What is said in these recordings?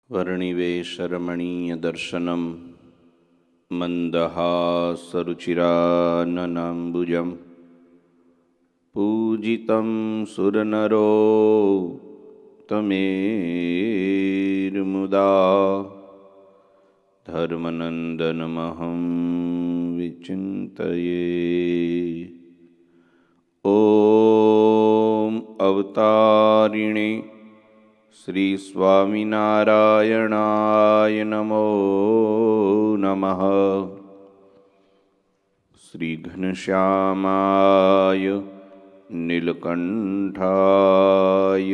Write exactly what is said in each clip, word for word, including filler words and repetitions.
वर्णिवेशरमणीयदर्शनं मन्दहासरुचिराननाम्बुजं पूजितं सुरनरोत्तमेर्मुदा धर्मनन्दनमहं विचिन्तये। ॐ अवतारिणे श्री स्वामिनारायणाय नमो नमः। श्री घनश्यामाय नीलकंठाय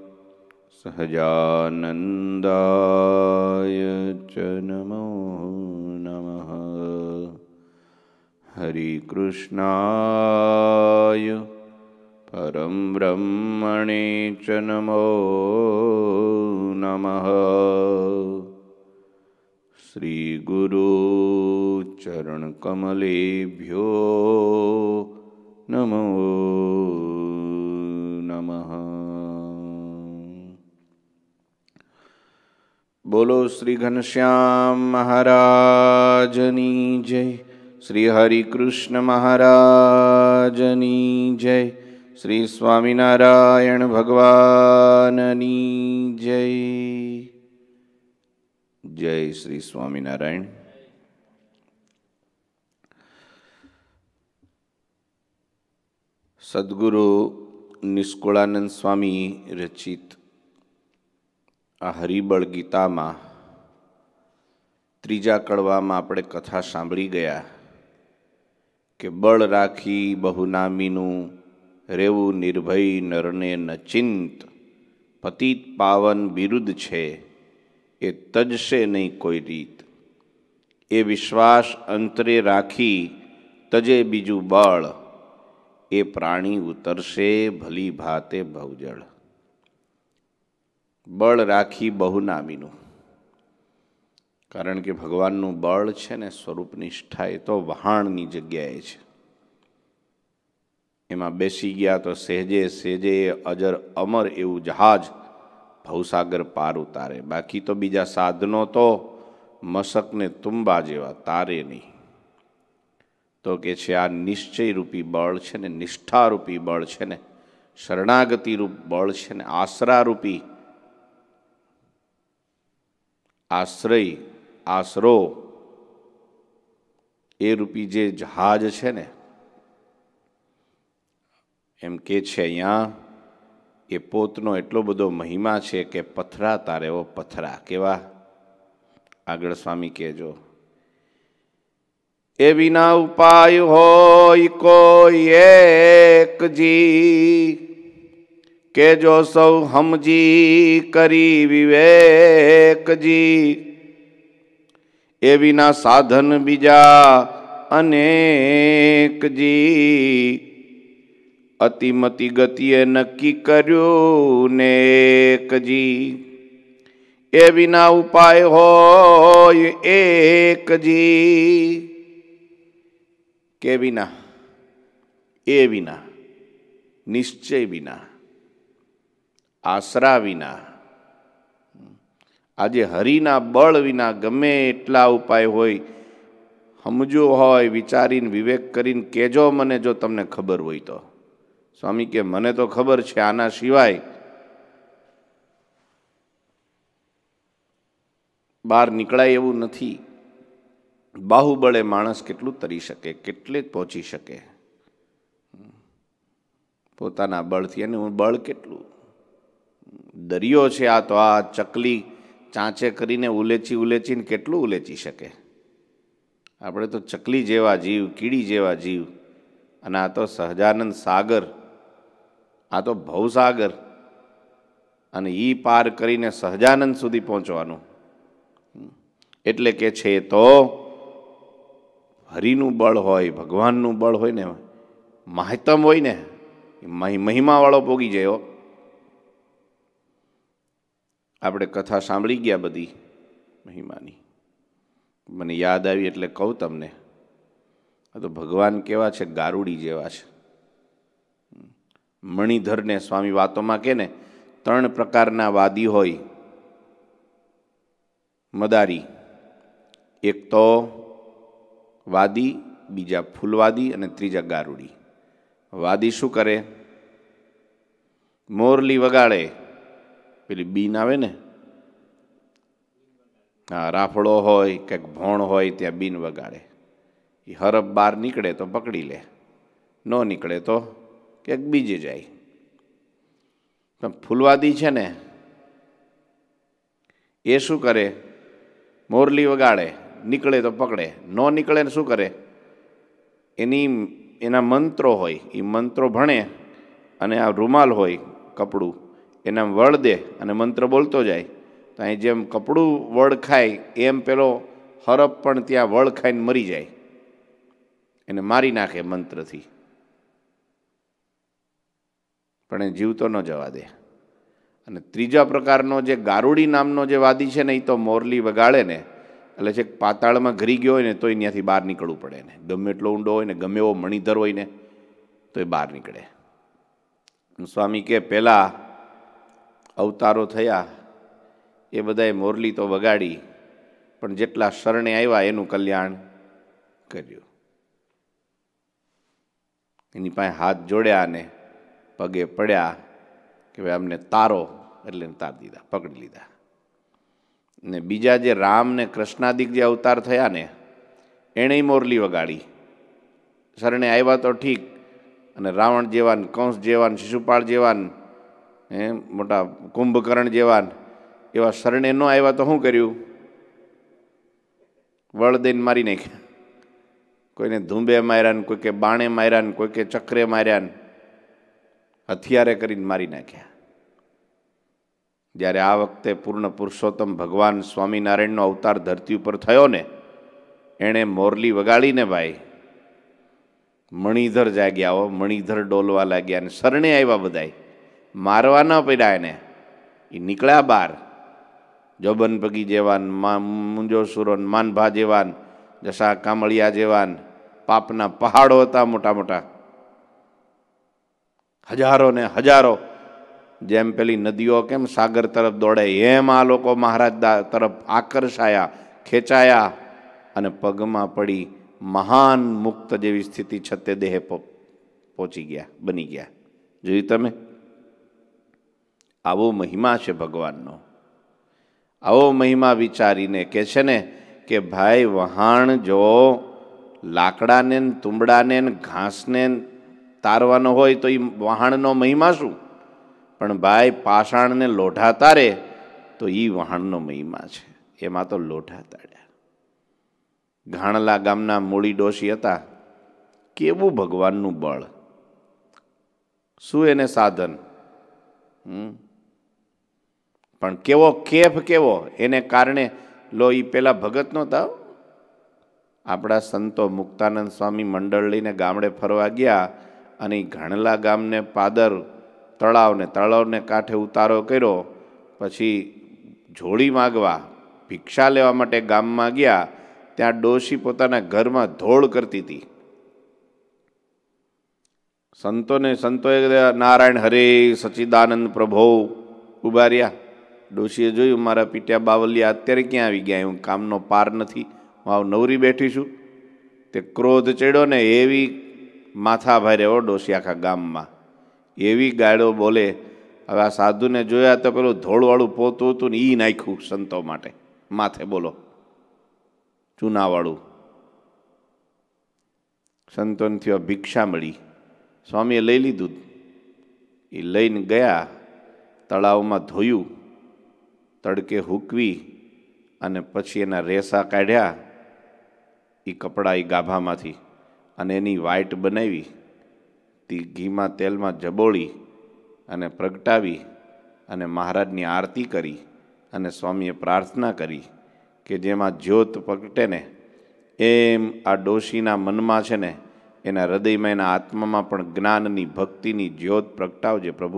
सहजानंदाय च नमो नमः। हरि कृष्णाय परम ब्रह्मणे च नमो नमः। श्री गुरु चरण कमलेभ्यो नमो नमः। बोलो श्री घनश्याम महाराजनी जय। श्री हरि कृष्ण महाराजनी जय। श्री स्वामिनारायण भगवाननी जय। जय श्री स्वामिनारायण। सद्गुरु निष्कुळानंद स्वामी रचित आ हरिबळ गीता में त्रीजा कड़वा में आपणे कथा सांभळी गया कि बळ राखी बहुनामीनु रेवू निर्भय नरने न चिंत। पतित पावन विरुद्ध छे ए तजशे नहीं कोई रीत। ए विश्वास अंतरे राखी तजे बीजू बळ। ए प्राणी उतरशे भली भाते भवजळ। बळ राखी बहुनामीनु कारण के भगवाननु बळ छे ने स्वरूप निष्ठा ए तो वहाणनी जग्याए छे। एमां बेसी गया तो सेजे सेजे अजर अमर एवं जहाज भवसागर पार उतारे। बाकी तो बीजा साधनों तो मशक ने तुम्बा जेवा तारे नहीं। तो के छे आ निश्चय रूपी बळ छे ने निष्ठा रूपी बळ छे ने शरणागति रूप बळ छे ने आसरा रूपी आश्रय आसरो ए रूपी जे जहाज छे ने एम के छे अहींया ए पोतनो एटलो बधो महिमा छे के पथरा तारे एवो पथरा केवा आगळ स्वामी कहेजो। ए विना उपाय होय कोई एक जी के जो सौ हमजी करी विवेक जी। ए विना साधन बीजा अनेक जी अतिमति गतिए नक्की कर्यो नेक जी। ए विना उपाय होय एक जी के विना ए विना निश्चय विना आसरा विना आज हरिना बळ विना गमे एटला उपाय होय समजो होय विचारीने विवेक करीने केजो मने जो तमने खबर होय तो। स्वामी के मने तो खबर छे आना सिवाय बार निकळाय एवुं नथी। बाहुबळे माणस केटलुं तरी शके केटले पहोंची शके पोताना बळथी एनुं बळ केटलुं। दरियो छे आ तो आ चकली चांचे करीने उलेची उलेचीने केटलुं उलेची शके। आपणे तो चकली जेवा जीव कीड़ी जेवा जीव अने आ तो सहजानंद सागर आ तो भवसागर अने ई पार करीने सहजानंद सुधी पहोंचवानुं। एटले के छे तो हरिनु बळ होय भगवाननु बळ होय ने माहितम होय ने महिमावाळो पोगी जयो। आपणे कथा सांभळी गया बधी महिमानी। मने याद आवी एटले कहूं तमने आ तो भगवान केवा छे गारुडी जेवा छे। मणिधर ने स्वामी वातों में के ने त्रण प्रकारना वादी होय। મદારી, એક તો વાદી, બીજા ફૂલવાદી અને ત્રીજા ગારુડી. વાદી શું કરે? મોરલી વગાડે, પેલી બીન આવે ને, હા, રાફડો હોય કંઈક ભોણ હોય ત્યાં બીન વગાડે. એ હરફ બહાર નીકળે તો પકડી લે, ન નીકળે તો ક્યાંક બીજે જાય. પણ ફૂલવાદી છે ને એ શું કરે? મોરલી વગાડે, નીકળે તો પકડે, ન નીકળે ને શું કરે? એની એના મંત્રો હોય, એ મંત્રો ભણે અને આ રૂમાલ હોય કપડું એના વળ દે અને મંત્ર બોલતો જાય. તો અહીં જેમ કપડું વળ ખાય એમ પેલો હરફ પણ ત્યાં વળ ખાઈને મરી જાય, એને મારી નાખે મંત્રથી, પણ એ જીવતો ન જવા દે. અને ત્રીજા પ્રકારનો જે ગારુડી નામનો જે વાદી છે ને, એ તો મોરલી વગાડે ને એટલે છે પાતાળમાં ઘરી ગયો હોય ને તો ત્યાંથી બહાર નીકળવું પડે ને, ગમે એટલો ઊંડો હોય ને, ગમે એવો મણિધર હોય ને તો એ બહાર નીકળે. સ્વામી કે પહેલાં અવતારો થયા એ બધાએ મોરલી તો વગાડી, પણ જેટલા શરણે આવ્યા એનું કલ્યાણ કર્યું. એની પાસે હાથ જોડ્યા ને પગે પડ્યા કે ભાઈ અમને તારો, એટલે તાર દીધા, પકડી લીધા. ને બીજા જે રામ ને કૃષ્ણાદિક જે અવતાર થયા ને એણે મોરલી વગાડી, શરણે આવ્યા તો ઠીક, અને રાવણ જેવાન, કંસ જેવાન, શિશુપાળ જેવાન, હે મોટા કુંભકર્ણ જેવાન એવા શરણે ન આવ્યા તો શું કર્યું? વળ દઈને મારી નાખ્યા. કોઈને ધૂંબે માર્યા ને, કોઈ કે બાણે માર્યા ને, કોઈ કે ચક્રે માર્યા ને, હથિયારે કરીને મારી નાખ્યા. જ્યારે આ વખતે પૂર્ણ પુરુષોત્તમ ભગવાન સ્વામિનારાયણનો અવતાર ધરતી ઉપર થયો ને, એણે મોરલી વગાડીને ભાઈ મણિધર જાગ્યા હો, મણિધર ડોલવા લાગ્યા ને શરણે આવ્યા બધાય, મારવા ન પડ્યા એને, એ નીકળ્યા બહાર. જોબન પગી જેવાન, મુંજોસુરો, માનભા જેવાન, જસા કામળિયા જેવાન પાપના પહાડો હતા મોટા મોટા, હજારો ને હજારો. જેમ પેલી નદીઓ કેમ સાગર તરફ દોડે એમ આ લોકો મહારાજ તરફ આકર્ષાયા, ખેંચાયા અને પગમાં પડી મહાન મુક્ત જેવી સ્થિતિ છતે દેહે પહોંચી ગયા, બની ગયા. જોયું તમે? આવો મહિમા છે ભગવાનનો. આવો મહિમા વિચારીને કે છે ને કે ભાઈ વહાણ જો લાકડાને તુંબડાને ઘાસને તારવાનો હોય તો એ વહાણનો મહિમા શું? પણ ભાઈ પાષાણને લોઢા તારે તો એ વહાણનો મહિમા છે. એમાં તો લોઢા તાડ્યા. ઘાણલા ગામના મૂળી ડોશી હતા. કેવું ભગવાનનું બળ, શું એને સાધન, હમ પણ કેવો કેફ કેવો એને કારણે. લો એ પેલા ભગત નહોતા, આપણા સંતો મુક્તાનંદ સ્વામી મંડળ લઈને ગામડે ફરવા ગયા અને એ ઘાણલા ગામને પાદર તળાવને તળાવને કાંઠે ઉતારો કર્યો. પછી જોડી માગવા, ભિક્ષા લેવા માટે ગામમાં ગયા. ત્યાં ડોશી પોતાના ઘરમાં ધોળ કરતી હતી. સંતોને સંતોએ નારાયણ હરે સચ્ચિદાનંદ પ્રભો ઉભા રહ્યા. ડોશીએ જોયું મારા પીટ્યા બાવલિયા અત્યારે ક્યાં આવી ગયા, હું કામનો પાર નથી, હું આવ નવરી બેઠી છું. તે ક્રોધ ચડ્યો ને એવી માથા ભારે હો ડોશી આખા ગામમાં, એવી ગાળો બોલે. હવે આ સાધુને જોયા તો પેલું ધોળવાળું પોતું હતું ને એ નાખ્યું સંતો માટે માથે, બોલો, ચૂનાવાળું. સંતોને થયો ભિક્ષા મળી. સ્વામીએ લઈ લીધું. એ લઈને ગયા, તળાવમાં ધોયું, તડકે હૂકવી અને પછી એના રેસા કાઢ્યા એ કપડાં એ ગાભામાંથી, અને એની વાઈટ બનાવી, તે ઘીમાં તેલમાં જબોળી અને પ્રગટાવી અને મહારાજની આરતી કરી. અને સ્વામીએ પ્રાર્થના કરી કે જેમાં જ્યોત પ્રગટે ને એમ આ ડોશીના મનમાં છે ને, એના હૃદયમાં, એના આત્મામાં પણ જ્ઞાનની, ભક્તિની જ્યોત પ્રગટાવજે પ્રભુ.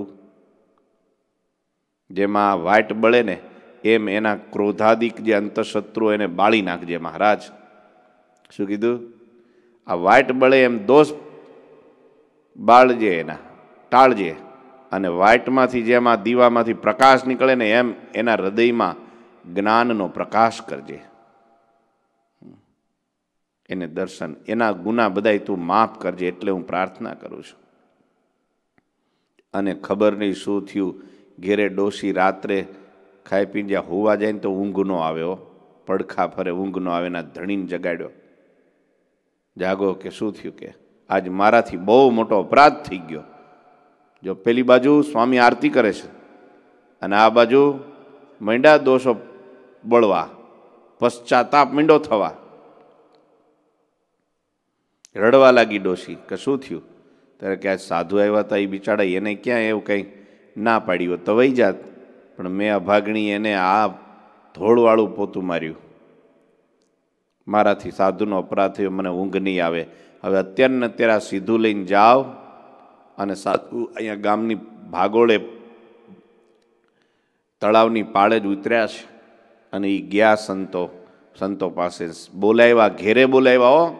જેમાં વાઈટ બળે ને એમ એના ક્રોધાદિક જે અંતઃશત્રુઓ એને બાળી નાખજે મહારાજ. શું કીધું? આ વાઈટ બળે એમ દોષ બાળજે, એના ટાળજે. અને વાઈટમાંથી જેમાં દીવામાંથી પ્રકાશ નીકળે ને એમ એના હૃદયમાં જ્ઞાનનો પ્રકાશ કરજે, એને દર્શન, એના ગુના બધાય તું માફ કરજે, એટલે હું પ્રાર્થના કરું છું. અને ખબર નહીં શું થયું, ઘેરે ડોશી રાત્રે ખાઈ પીને જ્યાં હોવા જાય ને તો ઊંઘ ન આવ્યો, પડખા ફરે ઊંઘ ન આવે, એના ધણીને જગાડ્યો, જાગો કે શું થયું, કે આજ મારાથી બહુ મોટો અપરાધ થઈ ગયો. જો પેલી બાજુ સ્વામી આરતી કરે છે અને આ બાજુ મંડ્યા દોષો બળવા, પશ્ચાતાપ મીંડો થવા, રડવા લાગી ડોશી કે શું થયું, ત્યારે કે આજ સાધુ આવ્યા હતા, એ બિચારા એને ક્યાં એવું કંઈ ના પાડી હોત તો વહી જાત, પણ મેં અભાગણી એને આ ધોળવાળું પોતું માર્યું, મારાથી સાધુનો અપરાધ થયો, મને ઊંઘ નહીં આવે. હવે અત્યારે ને અત્યારે આ સીધું લઈને જાઓ, અને સાધુ અહીંયા ગામની ભાગોળે તળાવની પાળે જ ઉતર્યા છે, અને એ ગયા સંતો સંતો પાસે બોલાવ્યા, ઘેરે બોલાવ્યા, હો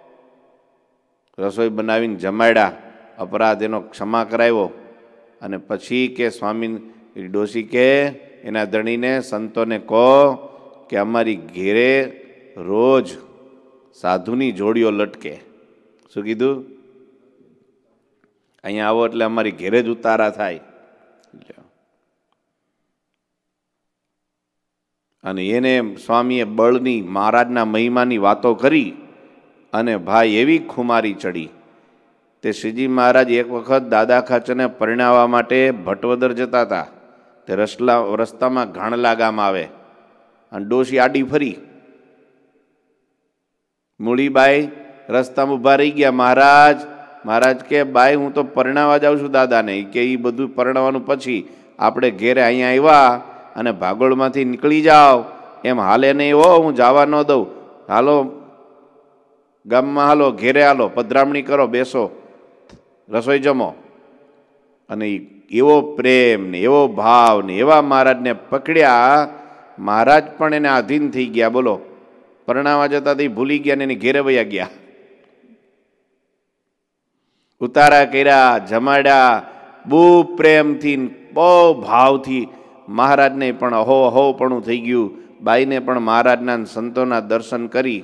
રસોઈ બનાવીને જમાડ્યા, અપરાધ એનો ક્ષમા કરાવ્યો. અને પછી કે સ્વામી ડોશી કે એના ધણીને સંતોને કહો કે અમારી ઘેરે રોજ સાધુની જોડીઓ લટકે. શું કીધું? અહીંયા આવો એટલે અમારી ઘેરે જ ઉતારા થાય. અને એને સ્વામીએ બળની, મહારાજના મહિમાની વાતો કરી, અને ભાઈ એવી ખુમારી ચડી. તે શ્રીજી મહારાજ એક વખત દાદા ખાચરને પરણાવવા માટે ભટવદર જતા હતા. તે રસલા રસ્તામાં ઘાણલા ગામ આવે, અને ડોશી આડી ફરી. મૂળીબાઈ રસ્તામાં ઊભા રહી ગયા. મહારાજ મહારાજ કે બાઈ હું તો પરણાવવા જાઉં છું દાદાને, કે એ બધું પરણાવવાનું પછી આપણે ઘેરે અહીંયા આવ્યા અને ભાગોળમાંથી નીકળી જાઓ, એમ હાલે નહીં હો, હું જવા ન દઉં. હાલો ગામમાં, હાલો ઘેરે, હાલો પધરામણી કરો, બેસો, રસોઈ જમો. અને એવો પ્રેમ ને એવો ભાવ ને એવા મહારાજને પકડ્યા, મહારાજ પણ એને આધીન થઈ ગયા. બોલો, પરણાવા જતા તે ભૂલી ગયા ને એની ઘેરે વયા ગયા. ઉતારા કર્યા, જમાડ્યા, બહુ પ્રેમથી બહુ ભાવથી. મહારાજને પણ અહો અહોપણું થઈ ગયું. બાઈને પણ મહારાજના સંતોના દર્શન કરી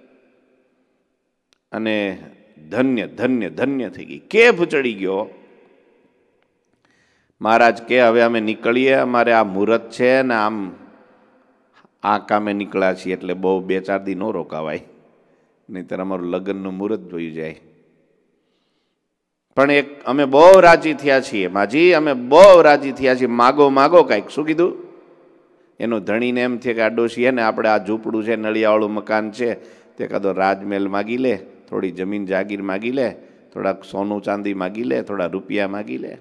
અને ધન્ય ધન્ય ધન્ય થઈ ગઈ. કેફ ચડી ગયો. મહારાજ કે હવે અમે નીકળીએ, અમારે આ મુહૂર્ત છે ને આમ આ કામે નીકળ્યા છીએ, એટલે બહુ બે ચાર દી ન રોકાવાય, નહીંતર અમારું લગ્નનું મુહૂર્ત જોઈ જાય. પણ એક અમે બહુ રાજી થયા છીએ માજી, અમે બહુ રાજી થયા છીએ, માગો માગો કાંઈક. શું કીધું? એનો ધણીને એમ છે કે આ ડોશી ને આપણે આ ઝૂંપડું છે, નળિયાવાળું મકાન છે, તે કાં રાજમહેલ માગી લે, થોડી જમીન જાગીર માગી લે, થોડાક સોનું ચાંદી માગી લે, થોડા રૂપિયા માગી લે.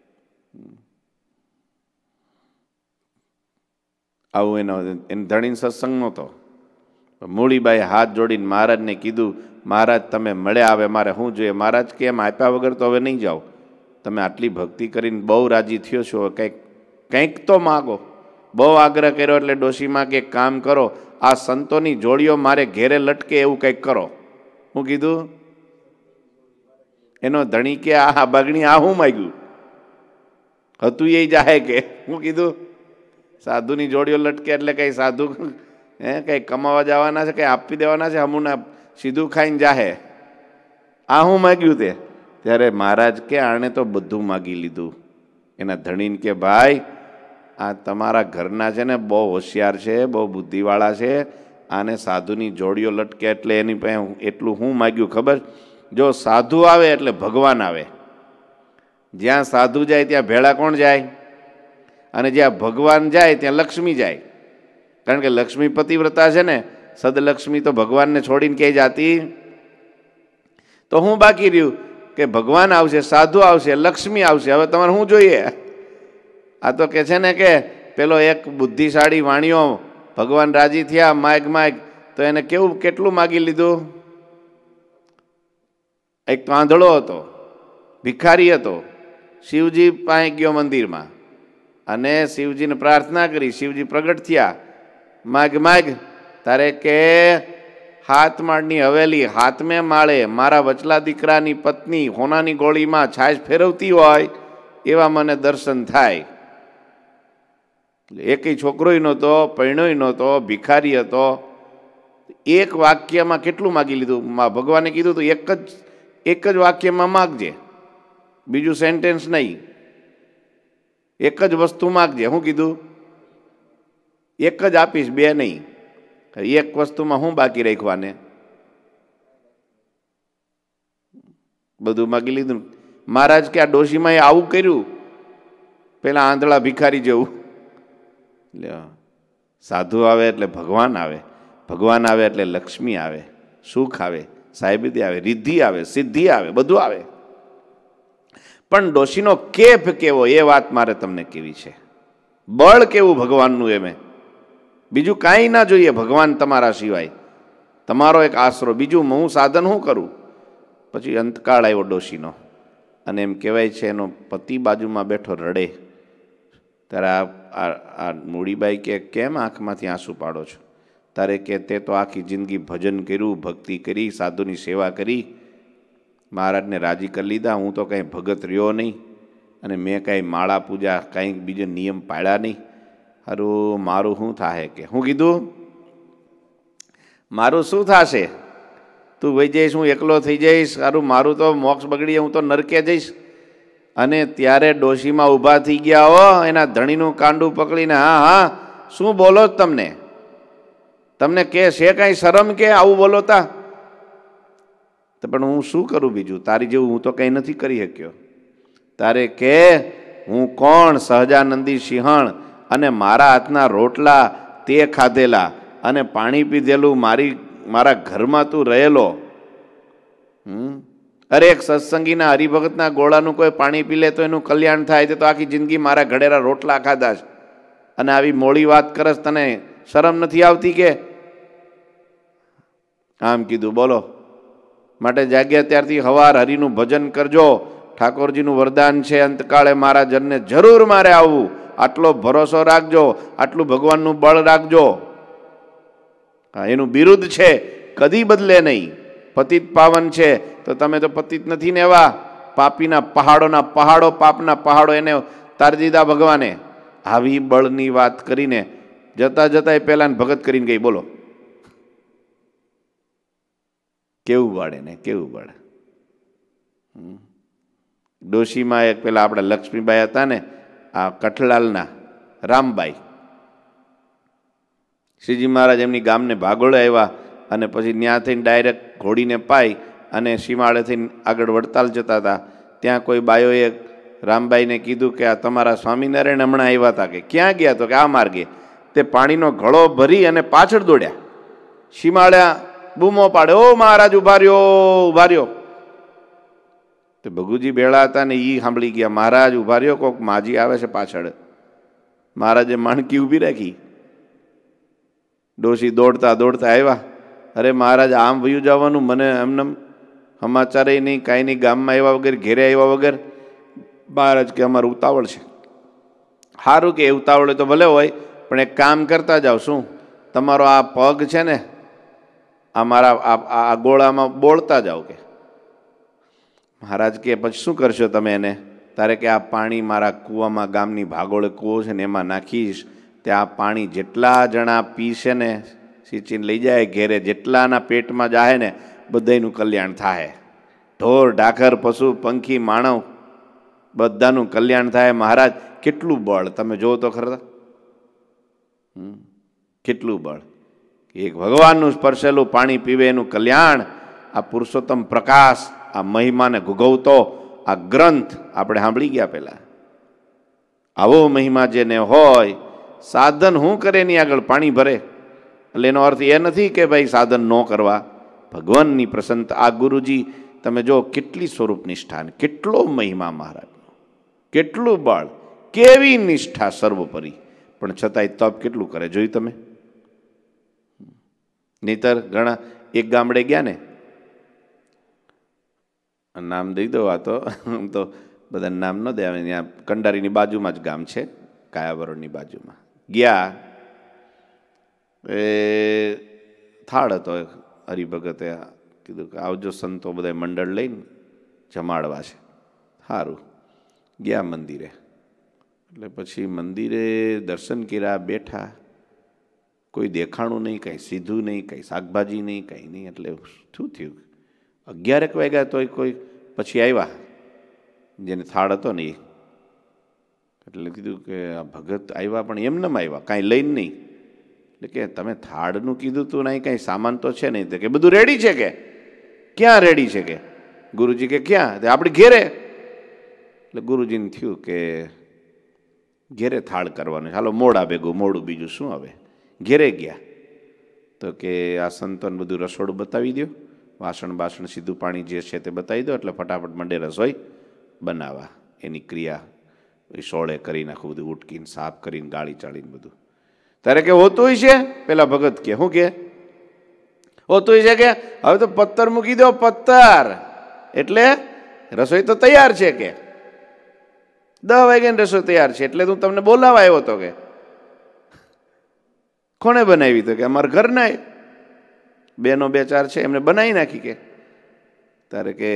આવું એનો એને ધણીને સત્સંગ નહોતો. મૂળીબાઈ હાથ જોડીને મહારાજને કીધું, મહારાજ તમે મળ્યા, હવે મારે શું જોઈએ? મહારાજ કે એમ આપ્યા વગર તો હવે નહીં જાઓ, તમે આટલી ભક્તિ કરીને બહુ રાજી થયો છો, કંઈક કંઈક તો માગો. બહુ આગ્રહ કર્યો એટલે ડોશીમાં કે કામ કરો, આ સંતોની જોડીઓ મારે ઘેરે લટકે એવું કંઈક કરો. શું કીધું? એનો ધણી કે આ બાગણી આ શું માગ્યું હતું એ જાહે કે. શું કીધું? સાધુની જોડીઓ લટકે એટલે કંઈ સાધુ હે કંઈ કમાવા જવાના છે, કંઈ આપી દેવાના છે, હમુના સીધું ખાઈને જાહે. આ શું માગ્યું તે? ત્યારે મહારાજ કે આણે તો બધું માગી લીધું. એના ધણીને કે ભાઈ આ તમારા ઘરના છે ને બહુ હોશિયાર છે, બહુ બુદ્ધિવાળા છે, આને સાધુની જોડીઓ લટકે એટલે એની પાસે એટલું શું માગ્યું ખબર? જો સાધુ આવે એટલે ભગવાન આવે. જ્યાં સાધુ જાય ત્યાં ભેળા કોણ જાય? અને જ્યાં ભગવાન જાય ત્યાં લક્ષ્મી જાય. કારણ કે લક્ષ્મી પતિવ્રતા છે ને, સદલક્ષ્મી તો ભગવાનને છોડીને ક્યાંય જાતી. તો હું બાકી રહ્યું કે ભગવાન આવશે, સાધુ આવશે, લક્ષ્મી આવશે. હવે તમારે શું જોઈએ? આ તો કે છે ને કે પેલો એક બુદ્ધિશાળી વાણિયો ભગવાન રાજી થયા, માગ માગ, તો એને કેવું કેટલું માગી લીધું? એક તો આંધળો હતો, ભિખારી હતો, શિવજી પાસે ગયો મંદિરમાં અને શિવજીને પ્રાર્થના કરી, શિવજી પ્રગટ થયા. માગ માગ, તારે કે હાથ માળની હવેલી, હાથમે માળે મારા વચલા દીકરાની પત્ની હોનાની ગોળીમાં છાશ ફેરવતી હોય એવા મને દર્શન થાય. એકેય છોકરોય નહોતો, પૈણોય નહોતો, ભિખારી હતો. એક વાક્યમાં કેટલું માગી લીધું? ભગવાને કીધું તો એક જ એક જ વાક્યમાં માગજે, બીજું સેન્ટેન્સ નહીં, એક જ વસ્તુ માગજે. શું કીધું? એક જ આપીશ, બે નહીં. એક વસ્તુમાં હું બાકી રાખવાને? બધું માગી લીધું. મહારાજ કે આ ડોશીમાં આવું કર્યું, પેલા આંધળા ભિખારી જેવું. સાધુ આવે એટલે ભગવાન આવે, ભગવાન આવે એટલે લક્ષ્મી આવે, સુખ આવે, સાહેબી આવે, રિદ્ધિ આવે, સિદ્ધિ આવે, બધું આવે. પણ ડોશીનો કેફ કેવો એ વાત મારે તમને કેવી છે. બળ કેવું ભગવાનનું એમે. બીજું કાંઈ ના જોઈએ ભગવાન તમારા સિવાય, તમારો એક આશરો. બીજું હું સાધન શું કરું? પછી અંતકાળ આવ્યો ડોશીનો, અને એમ કહેવાય છે એનો પતિ બાજુમાં બેઠો રડે. ત્યારે આ આ મૂડીબાઈ કે કેમ આંખમાંથી આંસુ પાડો છો? તારે કે તે તો આખી જિંદગી ભજન કર્યું, ભક્તિ કરી, સાધુની સેવા કરી, મહારાજને રાજી કરી લીધા. હું તો કાંઈ ભગત રહ્યો નહીં, અને મેં કાંઈ માળા પૂજા કાંઈ બીજો નિયમ પાળ્યા નહીં. હારું મારું શું થાશે? કે હું કીધું મારું શું થશે? તું વહી જઈશ, હું એકલો થઈ જઈશ. સારું મારું તો મોક્ષ બગડી, હું તો નરકે જઈશ. અને ત્યારે ડોશીમાં ઊભા થઈ ગયા હો, એના ધણીનું કાંડું પકડીને. હા હા શું બોલો જ તમને? તમને કે છે કાંઈ શરમ કે આવું બોલો તા? તો પણ હું શું કરું બીજું? તારી જેવું હું તો કંઈ નથી કરી શક્યો. તારે કે હું કોણ? સહજાનંદી સિંહણ, અને મારા હાથના રોટલા તે ખાધેલા, અને પાણી પીધેલું મારી મારા ઘરમાં તું રહેલો. હમ અરે એક સત્સંગીના હરિભગતના ગોળાનું કોઈ પાણી પી લે તો એનું કલ્યાણ થાય. તો આખી જિંદગી મારા ઘડેરા રોટલા ખાધા છે, અને આવી મોડી વાત કરસ, તને શરમ નથી આવતી કે? આમ કીધું. બોલો, માટે જાગ્યા ત્યારથી હવાર હરિનું ભજન કરજો. ઠાકોરજીનું વરદાન છે, અંતકાળે મારા જનને જરૂર મારે આવવું. આટલો ભરોસો રાખજો, આટલું ભગવાનનું બળ રાખજો. હા, એનું બિરુદ છે, કદી બદલે નહીં. પતિત પાવન છે, તો તમે તો પતિત નથી ને એવા પાપીના પહાડોના પહાડો, પાપના પહાડો એને તારી દીધા ભગવાને. આવી બળની વાત કરીને જતા જતા પહેલા ભગત કરીને ગઈ. બોલો કેવું બળે ને કેવું બળે. ડોશીમાં એક પેલા આપણા લક્ષ્મીબાઈ હતા ને, આ કઠલાલના રામબાઈ. શ્રીજી મહારાજ એમની ગામને ભાગોળે આવ્યા, અને પછી ત્યાં થઈને ડાયરેક્ટ ઘોડીને પાઈ અને સીમાડે થઈને આગળ વડતાલ જતા હતા. ત્યાં કોઈ બાયોએ રામબાઈને કીધું કે આ તમારા સ્વામિનારાયણ હમણાં આવ્યા હતા. કે ક્યાં ગયા? તો કે આ માર્ગે. તે પાણીનો ઘડો ભરી અને પાછળ દોડ્યા. સીમાડ્યા, બૂમો પાડે, ઓ મહારાજ ઉભા રહ્યો, ઉભા રહ્યો. તો ભગુજી ભેળા હતા ને એ સાંભળી ગયા, મહારાજ ઉભા રહ્યો, કોક માજી આવે છે પાછળ. મહારાજે માણકી ઊભી રાખી. ડોશી દોડતા દોડતા આવ્યા. અરે મહારાજ આમ વયું જવાનું, મને એમને સમાચાર નહીં, કાંઈ નહીં, ગામમાં આવ્યા વગર, ઘેરે આવ્યા વગર. મહારાજ કે અમારું ઉતાવળ છે. સારું કે ઉતાવળ તો ભલે હોય, પણ એક કામ કરતા જાઓ. શું? તમારો આ પગ છે ને, આ મારા આ ગોળામાં બોળતા જાઓ. કે મહારાજ કે પછી શું કરશો તમે એને? તારે કે આ પાણી મારા કૂવામાં, ગામની ભાગોળે કૂવો છે ને એમાં નાખીશ. તે આ પાણી જેટલા જણા પીશે ને, સિંચીને લઈ જાય ઘેરે, જેટલાના પેટમાં જાય ને, બધાનું કલ્યાણ થાય. ઢોર ઢાખર, પશુ પંખી, માનવ, બધાનું કલ્યાણ થાય. મહારાજ કેટલું બળ તમે જોવો તો ખરા. કેટલું બળ! એક ભગવાનનું સ્પર્શેલું પાણી પીવે એનું કલ્યાણ. આ પુરુષોત્તમ પ્રકાશ, આ મહિમાને ગુગવતો આ ગ્રંથ આપણે સાંભળી ગયા પહેલા. આવો મહિમા જેને હોય, સાધન હું કરે એની આગળ પાણી ભરે. એટલે એનો અર્થ એ નથી કે ભાઈ સાધન ન કરવા. ભગવાનની પ્રસન્નતા. આ ગુરુજી તમે જો કેટલી સ્વરૂપ નિષ્ઠા, કેટલો મહિમા મહારાજનો, કેટલું બળ, કેવી નિષ્ઠા સર્વોપરી. પણ છતાંય તપ કેટલું કરે જોયું તમે. નહીતર ઘણા એક ગામડે ગયા ને, નામ દઈ દો, આ તો આમ તો બધા નામ ન દેવા. ત્યાં કંડારીની બાજુમાં જ ગામ છે, કાયાવરણની બાજુમાં. ગયા એ થાળ હતો, હરિભગતે કીધું કે આવજો સંતો બધા મંડળ લઈને જમાડવા છે. સારું ગયા મંદિરે. એટલે પછી મંદિરે દર્શન કર્યા, બેઠા, કોઈ દેખાણું નહીં, કંઈ સીધું નહીં, કંઈ શાકભાજી નહીં, કંઈ નહીં. એટલે શું થયું? અગિયારેક વાગ્યા તોય કોઈ પછી આવ્યા જેને થાળ હતો ને એ. એટલે કીધું કે આ ભગત આવ્યા પણ એમને આવ્યા, કાંઈ લઈને નહીં. એટલે કે તમે થાળનું કીધું તું નહીં, કાંઈ સામાન તો છે નહીં. તો કે બધું રેડી છે. કે ક્યાં રેડી છે? કે ગુરુજી કે ક્યાં? તે આપણે ઘેરે. એટલે ગુરુજીને થયું કે ઘેરે થાળ કરવાનું, હાલો મોડા ભેગું મોડું, બીજું શું હવે. ઘેરે ગયા તો કે આ સંતોને બધું રસોડું બતાવી દો, વાસણ બાસણ સીધું પાણી જે છે તે બતાવી દો, એટલે ફટાફટ મંડે રસોઈ બનાવવા. એની ક્રિયા સોળે કરી નાખું, બધું ઉટકીને સાફ કરીને ગાળી ચાળીને બધું. ત્યારે કે હોતું છે? પેલા ભગત કે શું કે હોતું છે? કે હવે તો પથ્થર મૂકી દો, પથ્થર. એટલે રસોઈ તો તૈયાર છે. કે દસ વાગ્યાની રસોઈ તૈયાર છે, એટલે તું તમને બોલાવા આવ્યો હતો. કે કોણે બનાવી? તો કે અમારા ઘરના બેનો બે ચાર છે, એમને બનાવી નાખી. કે ત્યારે કે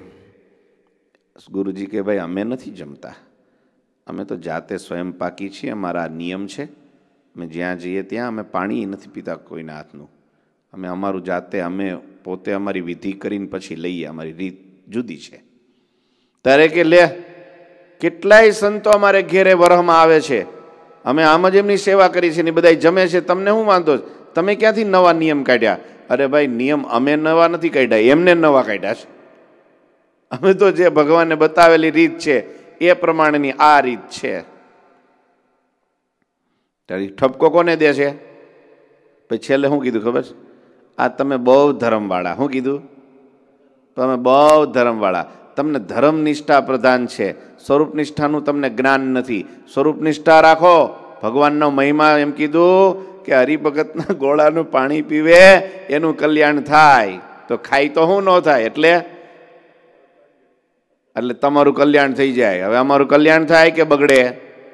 ગુરુજી કે ભાઈ અમે નથી જમતા, અમે તો જાતે સ્વયં પાકી છીએ, અમારા નિયમ છે. અમે જ્યાં જઈએ ત્યાં અમે પાણી નથી પીતા કોઈના હાથનું. અમે અમારું જાતે અમે પોતે અમારી વિધિ કરીને પછી લઈએ, અમારી રીત જુદી છે. ત્યારે કે લે, કેટલાય સંતો અમારે ઘેરે વરહમાં આવે છે, અમે આમ જ એમની સેવા કરી છે ને બધા જમે છે, તમને શું વાંધો? તમે ક્યાંથી નવા નિયમ કાઢ્યા? અરે ભાઈ, નિયમ અમે નવા નથી કાઢ્યા, એમને નવા કાઢ્યા છે. અમે તો જે ભગવાને બતાવેલી રીત છે એ પ્રમાણેની આ રીત છે. ઠપકો કોને દે છે? પછી છેલ્લે શું કીધું ખબર છે? આ તમે બહુ ધર્મવાળા. શું કીધું? તમે બહુ ધર્મવાળા, તમને ધર્મ નિષ્ઠા પ્રધાન છે, સ્વરૂપ નિષ્ઠાનું તમને જ્ઞાન નથી. સ્વરૂપ નિષ્ઠા રાખો. ભગવાનનો મહિમા એમ કીધું કે હરિભગતના ગોળાનું પાણી પીવે એનું કલ્યાણ થાય, તો ખાય તો શું ન થાય. એટલે એટલે તમારું કલ્યાણ થઈ જાય. હવે અમારું કલ્યાણ થાય કે બગડે?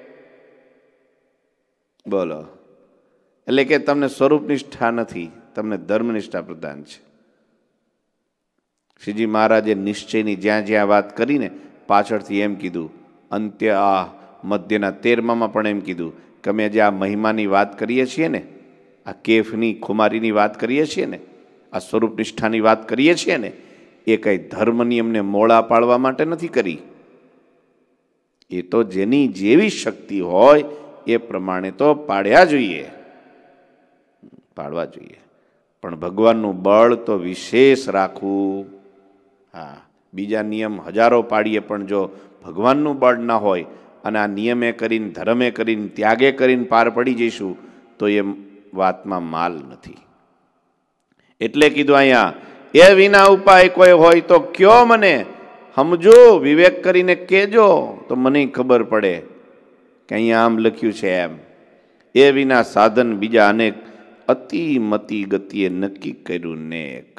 બોલો. એટલે કે તમને સ્વરૂપ નિષ્ઠા નથી, તમને ધર્મનિષ્ઠા પ્રધાન છે. શ્રીજી મહારાજે નિશ્ચયની જ્યાં જ્યાં વાત કરીને પાછળથી એમ કીધું, અંત્ય આ મધ્યના તેરમામાં પણ એમ કીધું કે અમે જે આ મહિમાની વાત કરીએ છીએ ને, આ કેફની ખુમારીની વાત કરીએ છીએ ને, આ સ્વરૂપ નિષ્ઠાની વાત કરીએ છીએ ને, એ કંઈ ધર્મ નિયમને મોડા પાડવા માટે નથી કરી. એ તો જેની જેવી શક્તિ હોય એ પ્રમાણે તો પાડ્યા જોઈએ, પાડવા જોઈએ. પણ ભગવાનનું બળ તો વિશેષ રાખવું. હા, બીજા નિયમ હજારો પાડીએ, પણ જો ભગવાનનું બળ ના હોય અને આ નિયમે કરીને ધર્મે કરીને ત્યાગે કરીને પાર પડી જઈશું તો એ વાતમાં માલ નથી. એટલે કીધું અહીંયા, એ વિના ઉપાય કોઈ હોય તો કયો મને, સમજો વિવેક કરીને કહેજો તો મને ખબર પડે કે અહીંયા આમ લખ્યું છે એમ. એ વિના સાધન બીજા અનેક, અતિ મતિ ગતિએ નક્કી કર્યું નેક.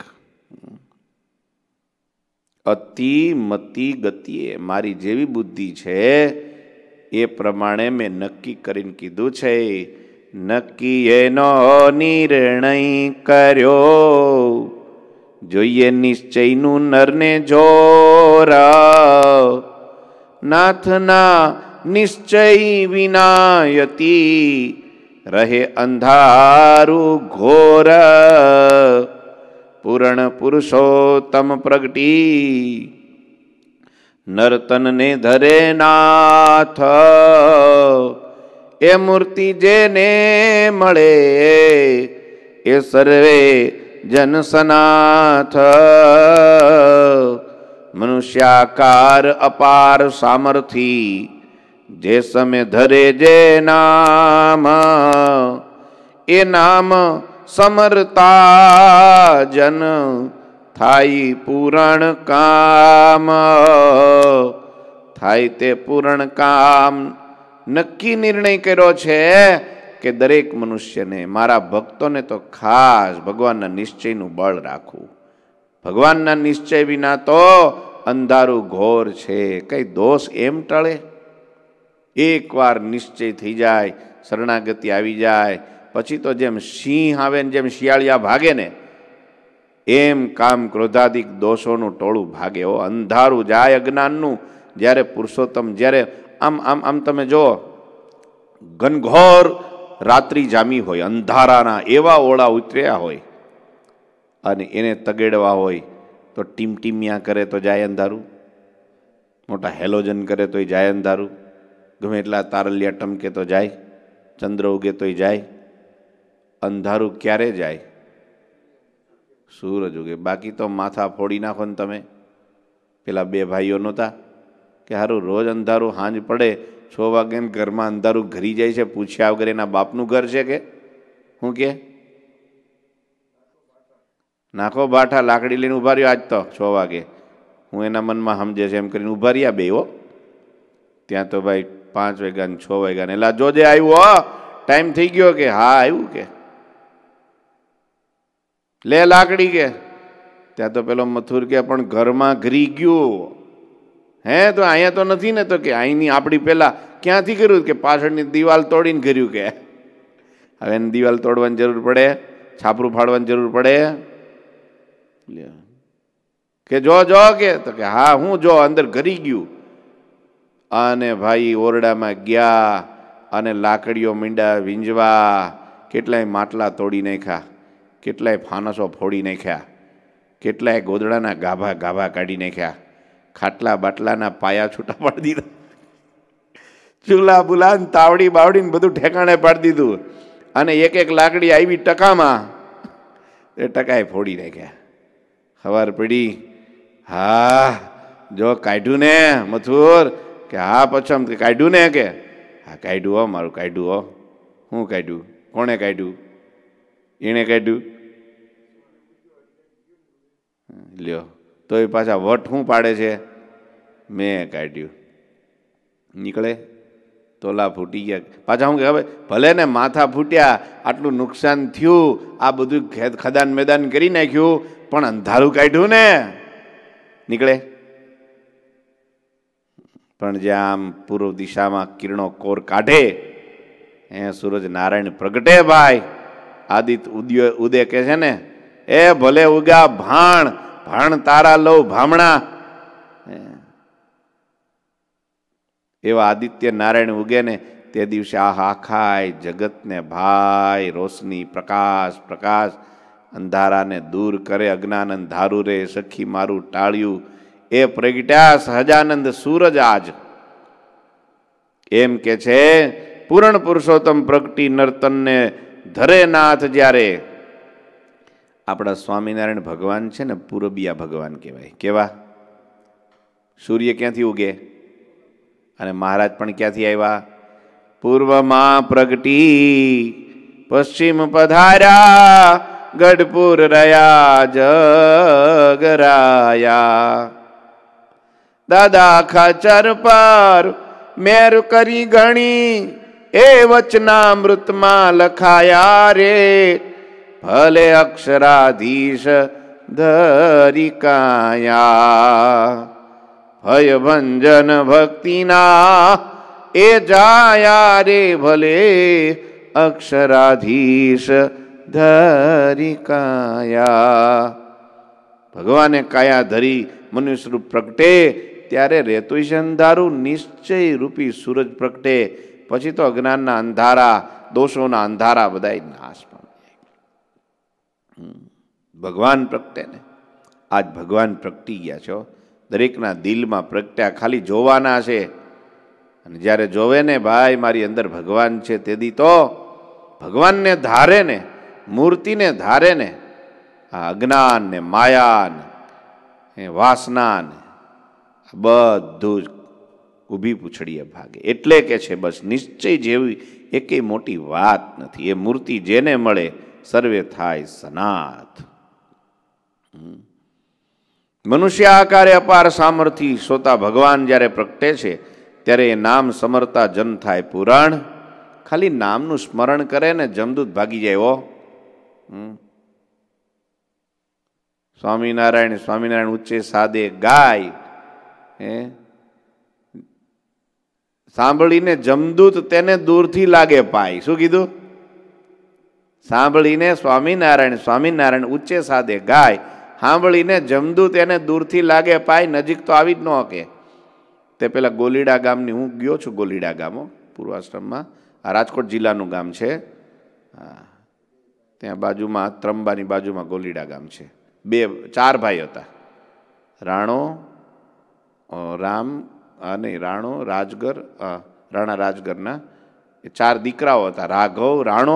અતિ મતિ ગતિએ, મારી જેવી બુદ્ધિ છે એ પ્રમાણે મેં નક્કી કરીને કીધું છે. નક્કી એનો નિર્ણય કર્યો, જોઈએ નિશ્ચયનું નરને જોર. નાથના નિશ્ચય વિનાયતી રહે અંધારું ઘોર. પૂર્ણ પુરુષોત્તમ પ્રગટી નર્તનને ધરે નાથ. એ મૂર્તિ જેને મળે એ સર્વે જન સનાથ. મનુષ્યાકાર અપાર સામર્થી જે સમે ધરે જે નામ. એ નામ સમરતા જન થાય પૂરણ કામ. થાય તે પૂરણ કામ. નક્કી નિર્ણય કર્યો છે કે દરેક મનુષ્યને, મારા ભક્તોને તો ખાસ ભગવાનના નિશ્ચયનું બળ રાખવું. ભગવાનના નિશ્ચય વિના તો અંધારું ઘોર છે. કઈ દોષ એમ ટળે? એકવાર નિશ્ચય થઈ જાય, શરણાગતિ આવી જાય, પછી તો જેમ સિંહ આવે ને જેમ શિયાળિયા ભાગે ને એમ કામ ક્રોધાદિક દોષોનું ટોળું ભાગે. હો અંધારું જાય અજ્ઞાનનું. જ્યારે પુરુષોત્તમ, જ્યારે આમ આમ આમ તમે જુઓ ઘનઘોર રાત્રિ જામી હોય, અંધારાના એવા ઓળા ઉતર્યા હોય અને એને તગેડવા હોય તો ટીમટીમિયા કરે તો જાય અંધારું, મોટા હેલોજન કરે તોય જાય અંધારું, ગમે એટલા તારલિયા ટમકે તો જાય, ચંદ્ર ઉગે તોય જાય. અંધારું ક્યારે જાય? સૂરજ ઉગે. બાકી તો માથા ફોડી નાખો ને તમે. પેલા બે ભાઈઓ નહોતા કે સારું રોજ અંધારું સાંજ પડે છ વાગે ઘરમાં અંધારું ઘરી જાય છે, પૂછ્યા વગર એના બાપનું ઘર છે કે શું કે? નાખો બાઠા, લાકડી લઈને ઉભા રહ્યો આજ તો છ વાગે. હું એના મનમાં સમજે છે એમ કરીને ઉભા રહ્યા બે હો. ત્યાં તો ભાઈ પાંચ વાગ્યા ને છ વાગ્યા ને એલા જોજે આવ્યું હો, ટાઈમ થઈ ગયો કે હા આવ્યું કે લે લાકડી કે. ત્યાં તો પેલો મથુર કે પણ ઘરમાં ઘરી ગયું હે તો અહીંયા તો નથી ને? તો કે અહીંની આપણી પેલા ક્યાંથી કર્યું કે પાછળની દિવાલ તોડીને કર્યું કે. હવે એને દિવાલ તોડવાની જરૂર પડે? છાપરું ફાડવાની જરૂર પડે કે જો જો કે? તો કે હા હું જો અંદર ઘરી ગયું. અને ભાઈ ઓરડામાં ગયા અને લાકડીઓ મીંડા વીંજવા, કેટલાય માટલા તોડી નાખ્યા, કેટલાય ફાનસો ફોડી નાખ્યા, કેટલાય ગોદડાના ગાભા ગાભા કાઢી નાખ્યા, ખાટલા બાટલાના પાયા છૂટા પાડી દીધા, ચૂલા બુલા તાવડી બાવડીને બધું ઠેકાણે પાડી દીધું. અને એક એક લાકડી આવી ટકામાં, એ ટકાએ ફોડી નાખ્યા. ખબર પડી હા જો કાઢ્યું ને મથુર કે હા પછમ કે કાઢ્યું ને કે હા કાઢ્યું હો મારું કાઢ્યું હો. શું કાઢ્યું? કોણે કાઢ્યું? એણે કાઢ્યું. લ્યો તો એ પાછા વટ શું પાડે છે? મેં કાઢ્યું. નીકળે તોલા ફૂટી ગયા. પાછા શું કે હવે ભલે ને માથા ફૂટ્યા, આટલું નુકસાન થયું, આ બધું ખદાન મેદાન કરી નાખ્યું, પણ અંધારું કાઢ્યું ને. નીકળે. પણ જ્યાં આમ પૂર્વ દિશામાં કિરણો કોર કાઢે એ સૂરજ નારાયણ પ્રગટે ભાઈ. આદિત્ય ઉદય ઉદય કે છે ને એ ભલે ઉગા ભાણ, ભાણ તારા લઉં ભામણા. એવા આદિત્ય નારાયણ ઉગે ને તે દિવસે આ આખાય જગતને ભાઈ રોશની પ્રકાશ પ્રકાશ અંધારાને દૂર કરે. અજ્ઞાન અંધારું રે સખી મારું ટાળ્યું એ પ્રગટ્યા સહજાનંદ સૂરજ આજ. એમ કે છે પૂર્ણ પુરુષોત્તમ પ્રગટી નર્તનને ધરે નાથ. જ્યારે આપણા સ્વામિનારાયણ ભગવાન છે ને પૂરબિયા ભગવાન કહેવાય. કેવા? સૂર્ય ક્યાંથી ઉગે? અને મહારાજ પણ ક્યાંથી આવ્યા? પૂર્વમાં પ્રગટી પશ્ચિમ પધાર્યા, ગઢપુર રહ્યા જગરાયા. દાદા ખાચર પર મેર કરી ગણી એ વચનામૃતમાં લખાયા રે. ભલે અક્ષરાધીશ ધરી કાયા, ભય ભંજન ભક્તિના એ જાયા રે. ભલે અક્ષરાધીશ ધરી કાયા. ભગવાને કાયા ધરી મનુષ્ય રૂપ પ્રગટે ત્યારે રહેતું છે અંધારું. નિશ્ચય રૂપી સૂરજ પ્રગટે પછી તો અજ્ઞાનના અંધારા, દોષોના અંધારા બધા નાશ પામે. ભગવાન પ્રગટે ને આજ ભગવાન પ્રગટી ગયા છો. દરેકના દિલમાં પ્રગટ્યા, ખાલી જોવાના છે. અને જ્યારે જોવે ને ભાઈ મારી અંદર ભગવાન છે, તેથી તો ભગવાનને ધારે ને, મૂર્તિને ધારે ને, આ અજ્ઞાન ને માયા ને વાસના ને બધું જ ઊભી પૂછડીએ ભાગે. એટલે કે છે બસ નિશ્ચય જેવી એકેય મોટી વાત નથી. એ મૂર્તિ જેને મળે સર્વે થાય સનાથ. મનુષ્ય આકારે અપાર સામર્થ્ય સોતા ભગવાન જ્યારે પ્રગટે છે ત્યારે એ નામ સમરતા જન થાય પુરાણ. ખાલી નામનું સ્મરણ કરે ને જમદૂત ભાગી જાય. હો સ્વામિનારાયણ સ્વામિનારાયણ ઉચ્ચે સાદે ગાય હે સાંભળીને જમદૂત તેને દૂરથી લાગે પાય. શું કીધું? સાંભળીને સ્વામિનારાયણ સ્વામિનારાયણ ઉચ્ચે સાદે ગાય, સાંભળીને જમદૂત એને દૂરથી લાગે પાય, નજીક તો આવી જ ન શકે. તે પેલા ગોલીડા ગામની, હું ગયો છું ગોલીડા ગામો પૂર્વાશ્રમમાં, આ રાજકોટ જિલ્લાનું ગામ છે. હા, ત્યાં બાજુમાં ત્રંબાની બાજુમાં ગોલીડા ગામ છે. બે ચાર ભાઈ હતા, રાણો રામ અને રાણો રાજગર, રાણા રાજગરના એ ચાર દીકરાઓ હતા. રાઘવ, રાણો,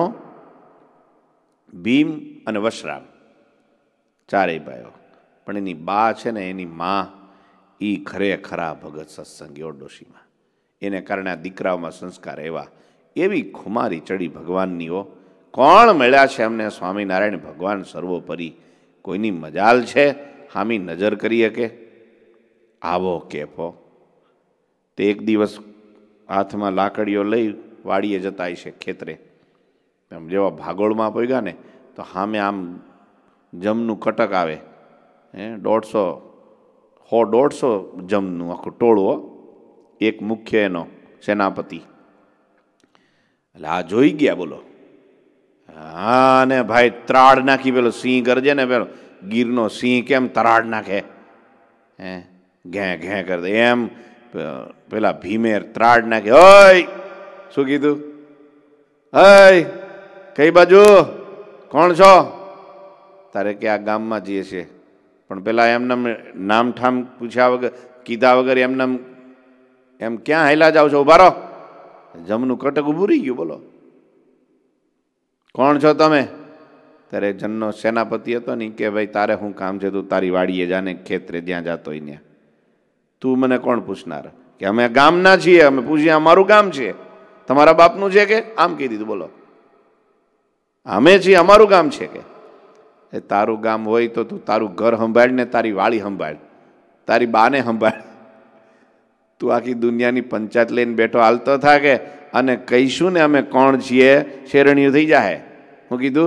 ભીમ અને વશરામ, ચારેય ભાઈઓ. પણ એની બા છે ને, એની માં, એ ખરેખરા ભગત સત્સંગીઓ ડોશીમાં. એને કારણે આ દીકરાઓમાં સંસ્કાર એવા, એવી ખુમારી ચડી ભગવાનનીઓ. કોણ મળ્યા છે અમને સ્વામિનારાયણ ભગવાન સર્વોપરી? કોઈની મજાલ છે હામી નજર કરી શકે? આવો કેફો. તે એક દિવસ હાથમાં લાકડીઓ લઈ વાડીએ જતા છે ખેતરે. એમ જેવા ભાગોળમાં પહોંચ્યા ને તો સામે આમ જમનું કટક આવે, હે દોઢસો હો દોઢસો જમનું આખું ટોળું, એક મુખ્ય એનો સેનાપતિ. એટલે આ જોઈ ગયા, બોલો. હા ને ભાઈ, ત્રાડ નાખી. પેલો સિંહ કરજે ને, પેલો ગીરનો સિંહ કેમ તરાડ નાખે, હે ઘે ઘે કરી દે, એમ પેલા ભીમે ત્રાડ નાખે. ઓય, શું કીધું? હય, કઈ બાજુ? કોણ છો? તારે કે આ ગામમાં જઈએ છે. પણ પેલા એમને નામ ઠામ પૂછ્યા વગર, કીધા વગર એમને એમ ક્યાં હાલ્યા જાવ છો? ઉભા રહો. જમનું કટક ઊભું રહી ગયું. બોલો, કોણ છો તમે? ત્યારે જનનો સેનાપતિ હતો ને કે ભાઈ તારે શું કામ છે? તું તારી વાડીએ જાને, ખેતરે જ્યાં જાતો હોય ત્યાં. તું મને કોણ પૂછનાર? કે અમે ગામના છીએ, અમે પૂછીએ અમારું ગામ છે. તમારા બાપનું છે કે? આમ કહી દીધું. બોલો, અમે છીએ, અમારું ગામ છે કે? એ તારું ગામ હોય તો તું તારું ઘર સંભાળ ને તારી વાડી સંભાળ, તારી બાને સંભાળ. તું આખી દુનિયાની પંચાયત લઈને બેઠો હાલતો થા કે? અને કહીશું ને અમે કોણ છીએ, શેરણીઓ થઈ જાય. હું કીધું?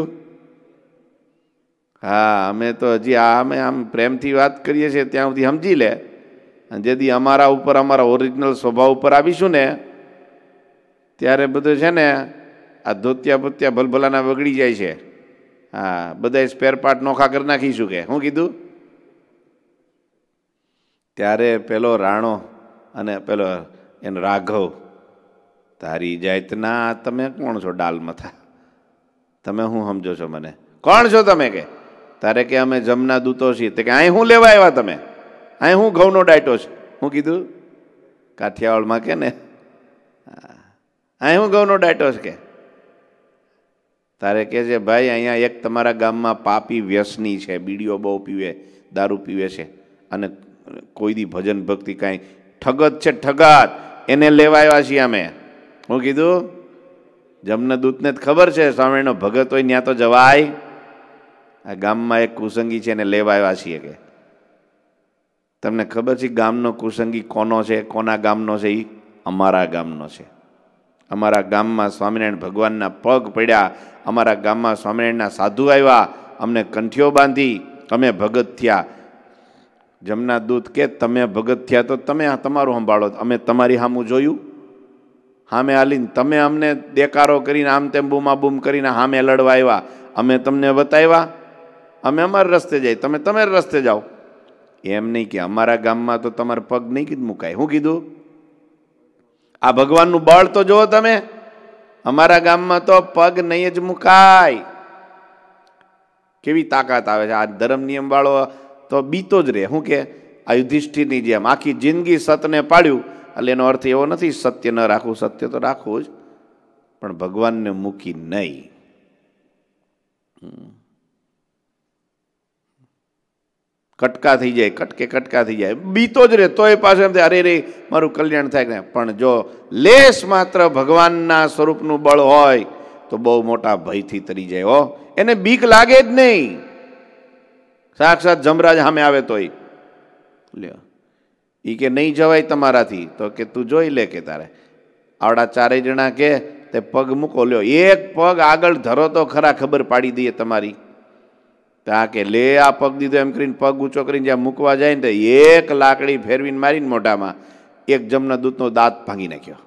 હા, અમે તો હજી આ અમે આમ પ્રેમથી વાત કરીએ છીએ ત્યાં સુધી સમજી લે. અને જેથી અમારા ઉપર, અમારા ઓરિજિનલ સ્વભાવ ઉપર આવીશું ને, ત્યારે બધું છે ને આ ધોતિયા બોતિયા ભલભલાના બગડી જાય છે. હા, બધા સ્પેર પાર્ટ નોખા કરી નાખીશું કે? હું કીધું? ત્યારે પેલો રાણો અને પેલો એનો રાઘવ, તારી જાતના તમે કોણ છો? ડાલ મથા, તમે શું સમજો છો મને? કોણ છો તમે? કે તારે કે અમે જમના દૂતો છીએ. તે કે અહીં શું લેવા આવ્યા તમે? અહીં હું ઘઉંનો ડાયટો છે? હું કીધું? કાઠિયાવાડમાં કે ને, અહીં હું ઘઉંનો ડાયટો છે કે? તારે કે છે ભાઈ અહીંયા એક તમારા ગામમાં પાપી વ્યસની છે, બીડીઓ બહુ પીવે, દારૂ પીવે છે, અને કોઈ દી ભજન ભક્તિ કાંઈ ઠગત છે, ઠગાત, એને લેવા આવ્યા છીએ અમે. હું કીધું? જમના દૂતને જ ખબર છે સ્વામીનો ભગત હોય ત્યાં તો જવાય. આ ગામમાં એક કુસંગી છે, એને લેવા આવ્યા છીએ કે? તમને ખબર છે ગામનો કુસંગી કોનો છે, કોના ગામનો છે? એ અમારા ગામનો છે. અમારા ગામમાં સ્વામિનારાયણ ભગવાનના પગ પડ્યા, અમારા ગામમાં સ્વામિનારાયણના સાધુ આવ્યા, અમને કંઠીઓ બાંધી, અમે ભગત થયા. જમના દૂત કે તમે ભગત થયા તો તમે તમારું સંભાળો, અમે તમારી સામું જોયું? સામે હાલીને તમે અમને દેકારો કરીને આમ તેમ બૂમા બૂમ કરીને સામે લડવા આવ્યા, અમે તમને બતાવ્યા? અમે અમારા રસ્તે જાય, તમે તમારા રસ્તે જાઓ. એમ નહીં કે અમારા ગામમાં તો તમારે પગ નહીં કીધું મુકાય. શું કીધું? આ ભગવાનનું બળ તો જુઓ તમે. અમારા ગામમાં તો પગ નહીં જ મુકાય. કેવી તાકાત આવે છે! આ ધર્મ નિયમ વાળો તો બીતો જ રહે. શું કે આ યુધિષ્ઠિરની જેમ આખી જિંદગી સતને પાડ્યું. એટલે એનો અર્થ એવો નથી સત્ય ન રાખવું, સત્ય તો રાખવું જ, પણ ભગવાનને મૂકી નહીં. કટકા થઈ જાય, કટકે કટકા થઈ જાય, બીતો જ રહે. તોય પાછું એમ થાય અરે રે મારું કલ્યાણ થાય ને. પણ જો લેશ માત્ર ભગવાનના સ્વરૂપનું બળ હોય તો બહુ મોટા ભયથી તરી જાય. હો, એને બીક લાગે જ નહીં. સાક્ષાત જમરાજ સામે આવે તોય લ્યો એ કે નહીં જવાય તમારાથી. તો કે તું જોઈ લે કે તારે આવડા ચારેય જણા કે તે પગ મૂકો. લ્યો એક પગ આગળ ધરો તો ખરા, ખબર પાડી દઈએ તમારી. ત્યાં કે લે આ પગ દીધો એમ કરીને પગ ઊંચો કરીને જ્યાં મૂકવા જાય ને તો એક લાકડી ફેરવીને મારીને મોઢામાં એક જમના દૂતનો દાંત ભાંગી નાખ્યો.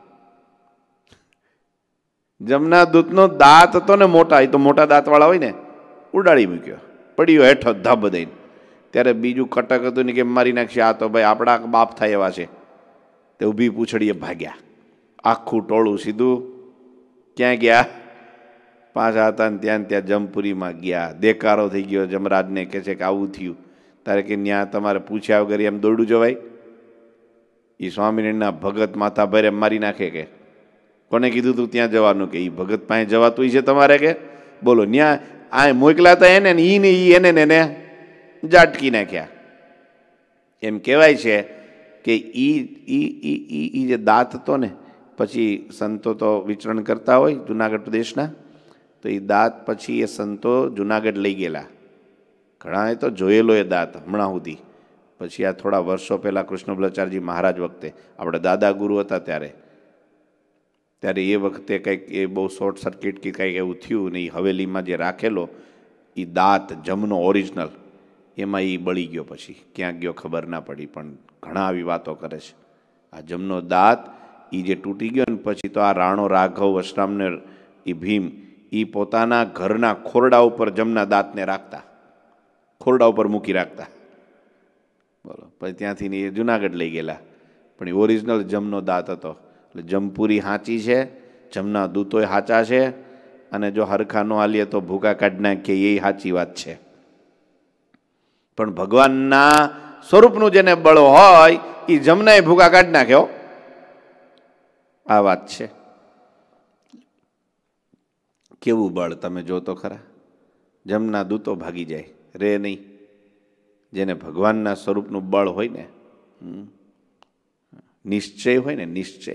જમના દૂતનો દાંત હતો ને મોટા, એ તો મોટા દાંતવાળા હોય ને, ઉડાડી મૂક્યો, પડ્યો હેઠો ધબ દઈને. ત્યારે બીજું કટક હતું ને કે મારી નાખશે, આ તો ભાઈ આપણા બાપ થાય એવા છે. તે ઊભી પૂછડીએ ભાગ્યા. આખું ટોળું સીધું ક્યાં ગયા? પાછા હતા ને ત્યાં ત્યાં જમપુરીમાં ગયા. દેકારો થઈ ગયો જમરાજને, કહે છે કે આવું થયું. તારે કે ત્યાં તમારે પૂછ્યા વગર એમ દોડું જવાય? એ સ્વામિનારાયણના ભગત માથા ભારે મારી નાખે કે કોને કીધું તું ત્યાં જવાનું? કે એ ભગત પાસે જવાતું છે તમારે કે બોલો. ત્યાં આ મોકલા હતા એને ને ઈ ને ઈ એને ને એને ઝાટકી નાખ્યા. એમ કહેવાય છે કે ઈ ઈ ઈ જે દાંત હતો ને, પછી સંતો તો વિચરણ કરતા હોય જુનાગઢ પ્રદેશના, તો એ દાંત પછી એ સંતો જુનાગઢ લઈ ગયેલા. ઘણાએ તો જોયેલો એ દાંત હમણાં સુધી. પછી આ થોડા વર્ષો પહેલાં કૃષ્ણબલાચાર્યજી મહારાજ વખતે, આપણે દાદા ગુરુ હતા ત્યારે ત્યારે એ વખતે કંઈક એ બહુ શોર્ટ સર્કિટ કે કંઈક એવું થયું ને એ હવેલીમાં જે રાખેલો એ દાંત જમનો ઓરિજિનલ, એમાં એ બળી ગયો. પછી ક્યાં ગયો ખબર ના પડી, પણ ઘણા આવી વાતો કરે છે. આ જમનો દાંત એ જે તૂટી ગયો ને પછી તો આ રાણો રાઘવ અશ્રામને એ ભીમ એ પોતાના ઘરના ખોરડા ઉપર જમના દાંતને રાખતા, ખોરડા ઉપર મૂકી રાખતા. બોલો. પછી ત્યાંથી એ જુનાગઢ લઈ ગયેલા, પણ એ ઓરિજિનલ જમનો દાંત હતો. એટલે જમપુરી સાચી છે, જમના દૂતોય સાચા છે, અને જો હરખા ન હાલીએ તો ભૂકા કાઢી નાખીએ એ સાચી વાત છે. પણ ભગવાનના સ્વરૂપનું જેને બળ હોય એ જમનાએ ભૂકા કાઢી નાખ્યો, આ વાત છે. કેવું બળ તમે જો તો ખરા. જમના દૂતો ભાગી જાય, રે નહીં. જેને ભગવાનના સ્વરૂપનું બળ હોય ને, નિશ્ચય હોય ને, નિશ્ચય.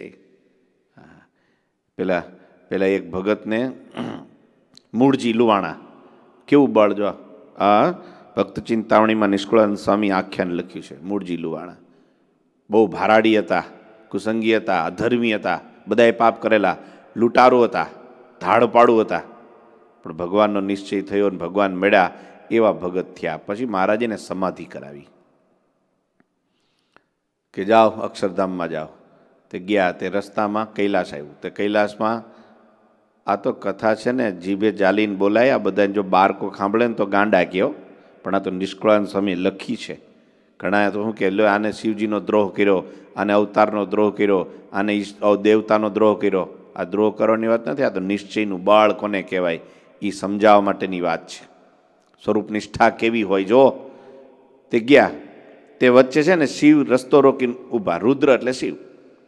પેલા પેલા એક ભગતને મૂળજી લુવાણા કેવું બળ, જો આ ભક્ત ચિંતામણીમાં નિષ્કુળાનંદ સ્વામી આખ્યાન લખ્યું છે. મૂળજી લુવાણા બહુ ભારાડી હતા, કુસંગી હતા, અધર્મી હતા, બધાએ પાપ કરેલા, લૂંટારો હતા, ધાડપાડું હતા, પણ ભગવાનનો નિશ્ચય થયો ને ભગવાન મળ્યા એવા ભગત થયા. પછી મહારાજે એને સમાધિ કરાવી કે જાઓ અક્ષરધામમાં જાઓ. તે ગયા. તે રસ્તામાં કૈલાસ આવ્યું. તે કૈલાસમાં આ તો કથા છે ને જીભે જાલીને બોલાય. આ બધાને જો બાર કો સાંભળે ને તો ગાંડા કયો, પણ આ તો નિષ્કુળાનંદ સ્વામી લખી છે. ઘણા તો શું કે લો આને શિવજીનો દ્રોહ કર્યો, આને અવતારનો દ્રોહ કર્યો, આને દેવતાનો દ્રોહ કર્યો. આ દ્રોહ કરવાની વાત નથી, આ તો નિશ્ચયનું બળ કોને કહેવાય એ સમજાવવા માટેની વાત છે. સ્વરૂપ નિષ્ઠા કેવી હોય જો. તે ગયા. તે વચ્ચે છે ને શિવ રસ્તો રોકીને ઊભા. રુદ્ર એટલે શિવ.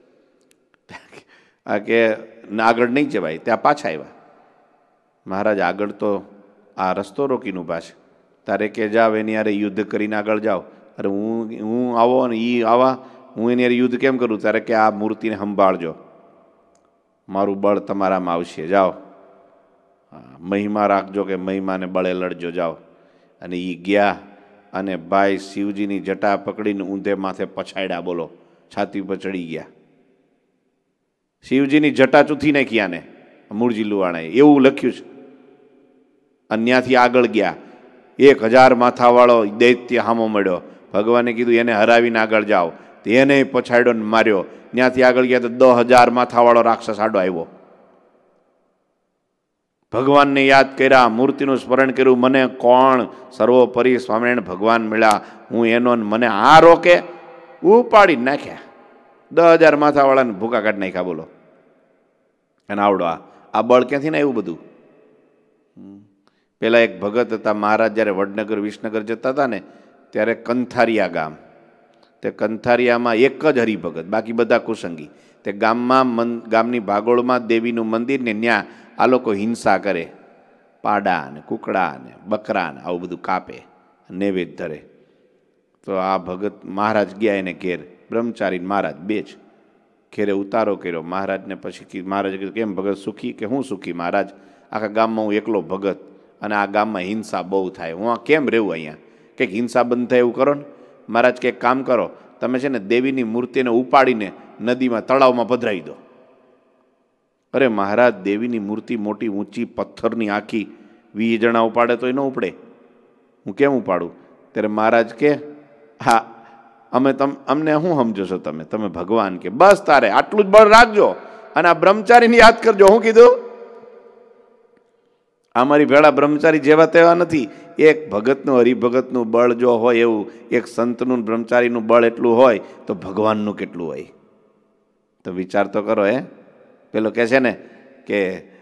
આ કે આગળ નહીં જવાય, ત્યાં પાછા આવ્યા. મહારાજ આગળ તો આ રસ્તો રોકીને ઊભા છે, તારે કે જાવ એની યારે યુદ્ધ કરીને આગળ જાઓ. અરે હું હું આવો ને એ આવા, હું એની યારે યુદ્ધ કેમ કરું? ત્યારે કે આ મૂર્તિને સંભાળજો, મારું બળ તમારામાં આવશે, જાઓ. મહિમા રાખજો કે મહિમાને બળે લડજો, જાઓ. અને એ ગયા અને ભાઈ શિવજીની જટા પકડીને ઊંધે માથે પછાડ્યા. બોલો. છાતી ઉપર ચડી ગયા. શિવજીની જટા ચૂથી નાખી આને મૂળજી લુવાણાએ, એવું લખ્યું છે. અન્યાથી આગળ ગયા. એક હજાર માથાવાળો દૈત્ય હામો મળ્યો. ભગવાને કીધું એને હરાવીને આગળ જાઓ. તો એને પછાડ્યો ને માર્યો. ત્યાંથી આગળ ગયા તો દસ હજાર માથાવાળો રાક્ષસ આડો આવ્યો. ભગવાનને યાદ કર્યા, મૂર્તિનું સ્મરણ કર્યું. મને કોણ સર્વોપરી સ્વામિનારાયણ ભગવાન મળ્યા, હું એનો મને આ રોકે? ઉપાડી નાખ્યા. દસ હજાર માથાવાળાને ભૂકા કાઢી નાખ્યા. બોલો. અને આવડો આ આ બળ ક્યાંથી ને આવ્યું બધું? પેલા એક ભગત હતા મહારાજ, જ્યારે વડનગર વિસનગર જતા હતા ને ત્યારે કંથારિયા ગામ, તે કંથારિયામાં એક જ હરિભગત, બાકી બધા કુસંગી. તે ગામમાં ગામની ભાગોળમાં દેવીનું મંદિર ને ત્યાં આ લોકો હિંસા કરે, પાડા ને કુકડા ને બકરા ને આવું બધું કાપે, નૈવેદ્ય ધરે. તો આ ભગત મહારાજ ગયા એને ઘેર, બ્રહ્મચારી મહારાજ બે જ. ઘેરે ઉતારો કર્યો મહારાજને. પછી મહારાજે કીધું કેમ ભગત સુખી? કે હું સુખી મહારાજ, આખા ગામમાં હું એકલો ભગત અને આ ગામમાં હિંસા બહુ થાય, હું આ કેમ રહેવું અહીંયા? કંઈક હિંસા બંધ થાય એવું કરો ને. મહારાજ કંઈક કામ કરો, તમે છે ને દેવીની મૂર્તિને ઉપાડીને નદીમાં તળાવમાં પધરાવી દો. અરે મહારાજ, દેવીની મૂર્તિ મોટી ઊંચી પથ્થરની આખી, વીસ જણા ઉપાડે તો એ ન ઉપડે, હું કેમ ઉપાડું? ત્યારે મહારાજ કે હા અમે તમ અમને શું સમજો છો તમે? તમે ભગવાન કે બસ તારે આટલું જ બળ રાખજો અને આ બ્રહ્મચારીને યાદ કરજો. હું કીધું? અમારી ભેળા બ્રહ્મચારી જેવા તેવા નથી. એક ભગતનું હરિભગતનું બળ જો હોય એવું, એક સંતનું બ્રહ્મચારીનું બળ એટલું હોય તો ભગવાનનું કેટલું હોય? તો વિચાર તો કરો. હે પેલો કહે છે ને કે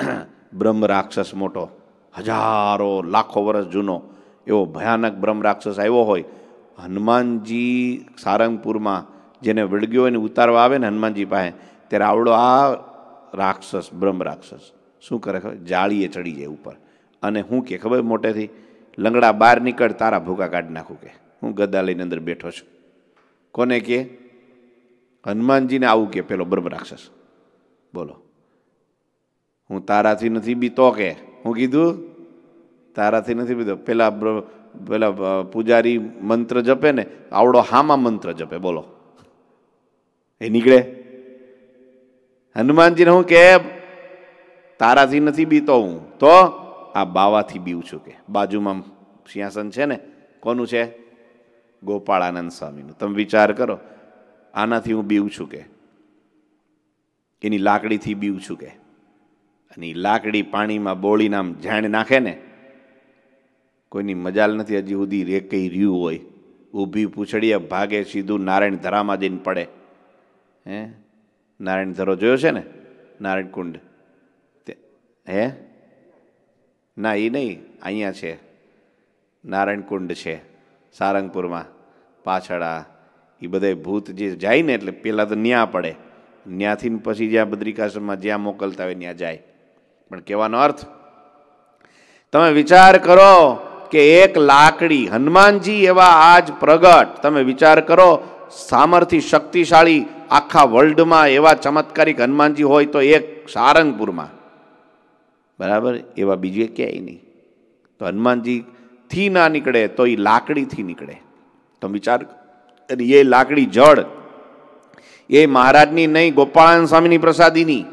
બ્રહ્મ રાક્ષસ મોટો, હજારો લાખો વર્ષ જૂનો એવો ભયાનક બ્રહ્મ રાક્ષસ આવ્યો હોય, હનુમાનજી સારંગપુરમાં જેને વળગ્યો એને ઉતારવા આવે ને હનુમાનજી પાસે, ત્યારે આવડો આ રાક્ષસ બ્રહ્મ રાક્ષસ શું કરે ખબર? જાળીએ ચડી જાય ઉપર અને હું કે ખબર મોટેથી, લંગડા બહાર નીકળ, તારા ભૂકા કાઢી નાખું કે હું ગદા લઈને અંદર બેઠો છું. કોને કે? હનુમાનજીને આવું કે પેલો બ્રહ્મ રાક્ષસ. બોલો, હું તારાથી નથી બીતો કે હું કીધું? તારાથી નથી બીતો. પેલા પેલા પૂજારી મંત્ર જપે ને, આવડો હામાં મંત્ર જપે, બોલો એ નીકળે? હનુમાનજીને હું કે તારાથી નથી બીતો હું, તો આ બાવાથી બીવું છું કે. બાજુમાં સિંહાસન છે ને, કોનું છે? ગોપાળાનંદ સ્વામીનું. તમે વિચાર કરો, આનાથી હું બીવું છું કે, એની લાકડીથી બીવું છું કે. અને એ લાકડી પાણીમાં બોળીને આમ જાણે નાખે ને, કોઈની મજાલ નથી હજી સુધી રે કઈ રહ્યું હોય. ઊભી પૂછડીએ ભાગે સીધું નારાયણ ધરામાં જઈને પડે. હે, નારાયણ ધરો જોયો છે ને? નારાયણ કુંડ. હે ના, એ નહીં, અહીંયા છે નારાયણ કુંડ છે સારંગપુરમાં પાછળ. આ એ બધા ભૂત જે જાય ને એટલે પહેલાં તો ન્યા પડે, ન્યાથી પછી જ્યાં બદ્રિકાશ્રમમાં જ્યાં મોકલતા હોય ત્યાં જાય. પણ કહેવાનો અર્થ તમે વિચાર કરો કે એક લાકડી, હનુમાનજી એવા આજ પ્રગટ, તમે વિચાર કરો સામર્થ્ય શક્તિશાળી આખા વર્લ્ડમાં એવા ચમત્કારિક હનુમાનજી હોય તો એક સારંગપુરમાં, બરાબર, એવા બીજે ક્યાંય નહીં. તો હનુમાનજીથી ના નીકળે તો એ લાકડીથી નીકળે. તમે વિચાર, એ લાકડી જળ, એ મહારાજની નહીં, ગોપાળાનંદ સ્વામીની પ્રસાદીની.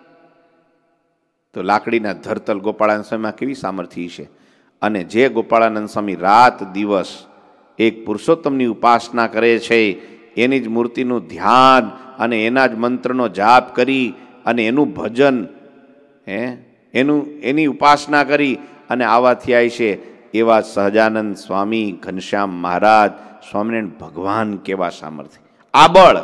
તો લાકડીના ધરતલ ગોપાળાનંદ સ્વામીમાં કેવી સામર્થ્ય છે. અને જે ગોપાળાનંદ સ્વામી રાત દિવસ એક પુરુષોત્તમની ઉપાસના કરે છે, એની જ મૂર્તિનું ધ્યાન અને એના જ મંત્રનો જાપ કરી અને એનું ભજન, હે એનું એની ઉપાસના કરી અને આવા થયા છે, એવા સહજાનંદ સ્વામી, ઘનશ્યામ મહારાજ, સ્વામિનારાયણ ભગવાન કેવા સામર્થ્ય, આ બળ.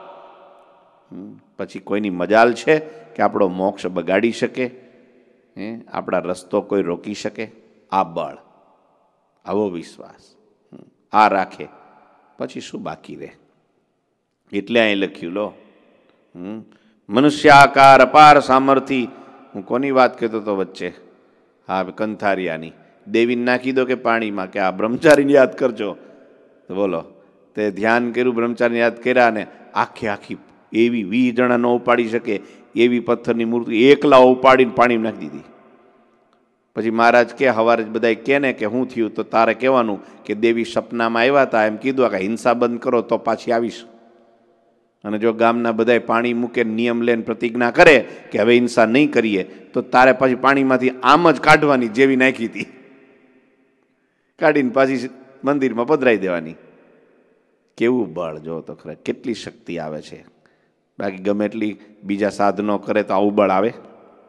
પછી કોઈની મજાલ છે કે આપણો મોક્ષ બગાડી શકે? હે, આપણા રસ્તો કોઈ રોકી શકે? આ બળ, આવો વિશ્વાસ આ રાખે, પછી શું બાકી રહે? એટલે અહીં લખ્યું લો, મનુષ્યાકાર અપાર સામર્થ્ય. હું કોની વાત કહેતો હતો વચ્ચે? હા, કંથારિયાની. દેવીને નાખી દો કે પાણીમાં કે આ બ્રહ્મચારીને યાદ કરજો. તો બોલો, તે ધ્યાન કર્યું, બ્રહ્મચારીને યાદ કર્યા ને આખી આખી એવી વીસ જણા ન ઉપાડી શકે એવી પથ્થરની મૂર્તિ એકલા ઉપાડીને પાણી નાખી દીધી. પછી મહારાજ કે હવારે જ બધા કે ને કે શું થયું? તો તારે કહેવાનું કે દેવી સપનામાં આવ્યા હતા, એમ કીધું કે હિંસા બંધ કરો તો પાછી આવીશ. અને જો ગામના બધાય પાણી મૂકે, નિયમ લઈને પ્રતિજ્ઞા કરે કે હવે હિંસા નહીં કરીએ, તો તારે પાછી પાણીમાંથી આમ જ કાઢવાની જેવી નાખી હતી, કાઢીને પાછી મંદિરમાં પધરાઈ દેવાની. કેવું બળ જો તો ખરે, કેટલી શક્તિ આવે છે. બાકી ગમે એટલી બીજા સાધનો કરે તો આવું બળ આવે?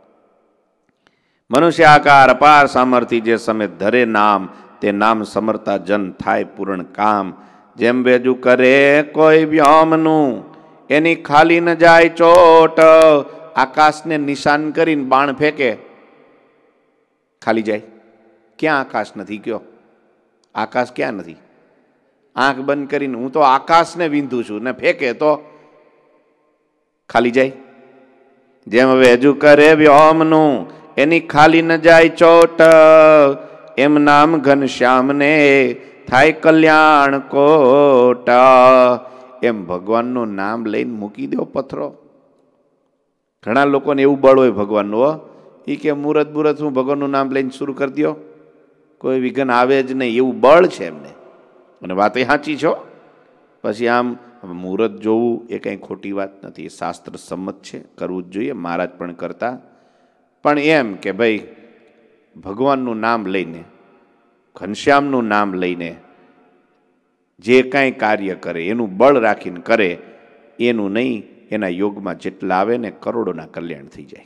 મનુષ્ય આકાર અપાર સામર્થ્ય, જે સમે ધરે નામ, તે નામ સમરતા જન થાય પૂર્ણ કામ. જેમ વેજુ કરે કોઈ વ્યોમનું, એની ખાલી ન જાય ચોટ. આકાશને નિશાન કરીને બાણ ફેંકે, ખાલી જાય? ક્યાં આકાશ નથી? કયો આકાશ ક્યાં નથી? આંખ બંધ કરીને હું તો આકાશને વિંધું છું ને ફેંકે તો ખાલી જાય? જેમ વેજુ કરે વ્યોમનું, એની ખાલી ન જાય ચોટ. એમ નામ ઘનશ્યામને થાય કલ્યાણ કોટ. એમ ભગવાનનું નામ લઈને મૂકી દો પથરો. ઘણા લોકોને એવું બળ હોય ભગવાનનું, એ કે મુહૂર્ત બુરત હું ભગવાનનું નામ લઈને શરૂ કરી દો, કોઈ વિઘન આવે જ નહીં, એવું બળ છે એમને. અને વાત એ સાચી છો. પછી આમ મુહૂર્ત જોવું એ કંઈ ખોટી વાત નથી, એ શાસ્ત્ર સંમત છે, કરવું જ જોઈએ. મહારાજ પણ કરતા. પણ એમ કે ભાઈ ભગવાનનું નામ લઈને, ઘનશ્યામનું નામ લઈને જે કાંઈ કાર્ય કરે એનું બળ રાખીને કરે, એનું નહીં. એના યોગમાં જેટલા આવે ને કરોડોના કલ્યાણ થઈ જાય.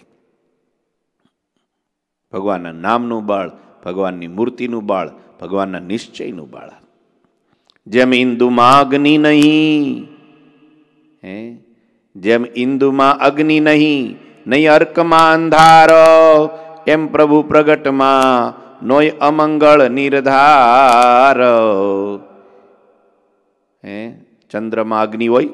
ભગવાનના નામનું બળ, ભગવાનની મૂર્તિનું બળ, ભગવાનના નિશ્ચયનું બળ. જેમ ઇન્દુમાં અગ્નિ નહીં, હે જેમ ઇન્દુમાં અગ્નિ નહીં, નહીં અર્કમાં અંધાર એમ પ્રભુ પ્રગટમાં નોય અમંગળ નિર્ધાર. હે ચંદ્રમાં અગ્નિ હોય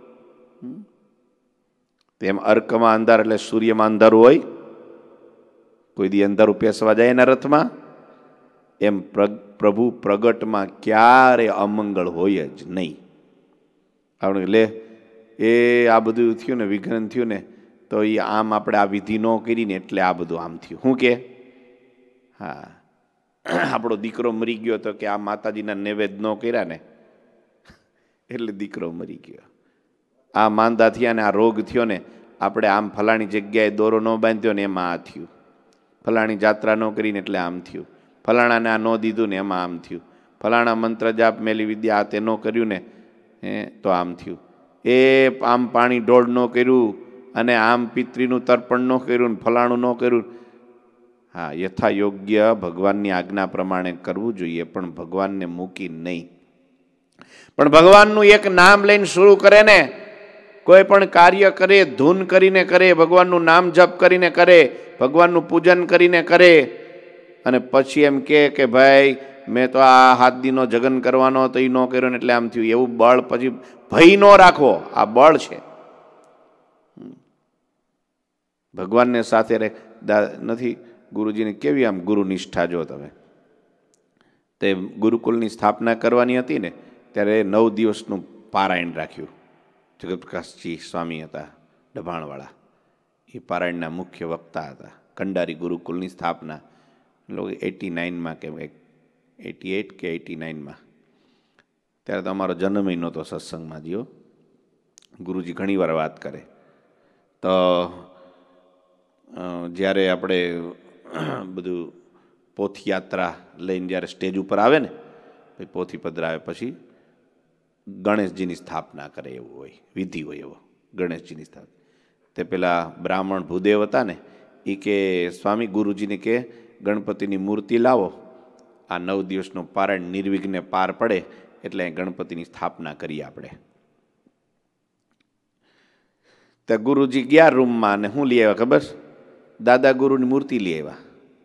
તેમ અર્કમાં અંધાર એટલે સૂર્યમાં અંધારું હોય. કોઈ દી અંધારું પેસવા જાય એના રથમાં. એમ પ્રભુ પ્રગટમાં ક્યારે અમંગળ હોય જ નહીં. આપણે લે એ આ બધું થયું ને વિઘ્ન થયું ને તો એ આમ આપણે આ વિધિ ન કરીને એટલે આ બધું આમ થયું. શું કે હા આપણો દીકરો મરી ગયો તો કે આ માતાજીના નૈવેદ્ય ન કર્યા ને એટલે દીકરો મરી ગયો. આ માંદા થયા ને આ રોગ થયો ને આપણે આમ ફલાણી જગ્યાએ દોરો ન બાંધ્યો ને એમાં આ થયું. ફલાણી જાત્રા ન કરીને એટલે આમ થયું. ફલાણાને આ ન દીધું ને એમાં આમ થયું. ફલાણા મંત્ર જાપ મેલી વિદ્યા આ તે ન કર્યું ને હે તો આમ થયું. એ આમ પાણી ઢોળ ન કર્યું અને આમ પિતૃનું તર્પણ ન કર્યું ને ફલાણું ન કર્યું. હા યથા યોગ્ય ભગવાનની આજ્ઞા પ્રમાણે કરવું જોઈએ પણ ભગવાનને મૂકી નહીં. પણ ભગવાનનું એક નામ લઈને શરૂ કરે ને કોઈ પણ કાર્ય કરે ધૂન કરીને કરે ભગવાનનું નામ જપ કરીને કરે ભગવાનનું પૂજન કરીને કરે અને પછી એમ કે કે ભાઈ મેં તો આ હાથ દીનો જગન કરવાનો તો એ ન કર્યો ને એટલે આમ થયું. એવું બળ પછી ભય ન રાખો. આ બળ છે. ભગવાનને સાથે રહે નથી. ગુરુજીને કેવી આમ ગુરુ નિષ્ઠા જો તમે તે ગુરુકુલની સ્થાપના કરવાની હતી ને ત્યારે નવ દિવસનું પારાયણ રાખ્યું. જગતપ્રકાશજી સ્વામી હતા ડભાણવાળા. એ પારાયણના મુખ્ય વક્તા હતા. કંડારી ગુરુકુલની સ્થાપના લોકો એટી નાઇનમાં કે એટી એટ કે એટી નાઇનમાં ત્યારે તો અમારો જન્મ નહોતો સત્સંગમાં જીઓ. ગુરુજી ઘણીવાર વાત કરે તો જ્યારે આપણે બધું પોથયાત્રા લઈને જ્યારે સ્ટેજ ઉપર આવે ને પછી પોથી પધરાવે પછી ગણેશજીની સ્થાપના કરે એવું હોય વિધિ હોય એવો ગણેશજીની સ્થાપના. તે પેલા બ્રાહ્મણ ભૂદેવ હતા ને એ કે સ્વામી ગુરુજીને કે ગણપતિની મૂર્તિ લાવો આ નવ દિવસનું પારાયણ નિર્વિઘ્ને પાર પડે એટલે ગણપતિની સ્થાપના કરીએ આપણે. તો ગુરુજી ગયા રૂમમાં ને શું લઈ આવ્યા ખબર? દાદા ગુરુની મૂર્તિ લઈ આવ્યા.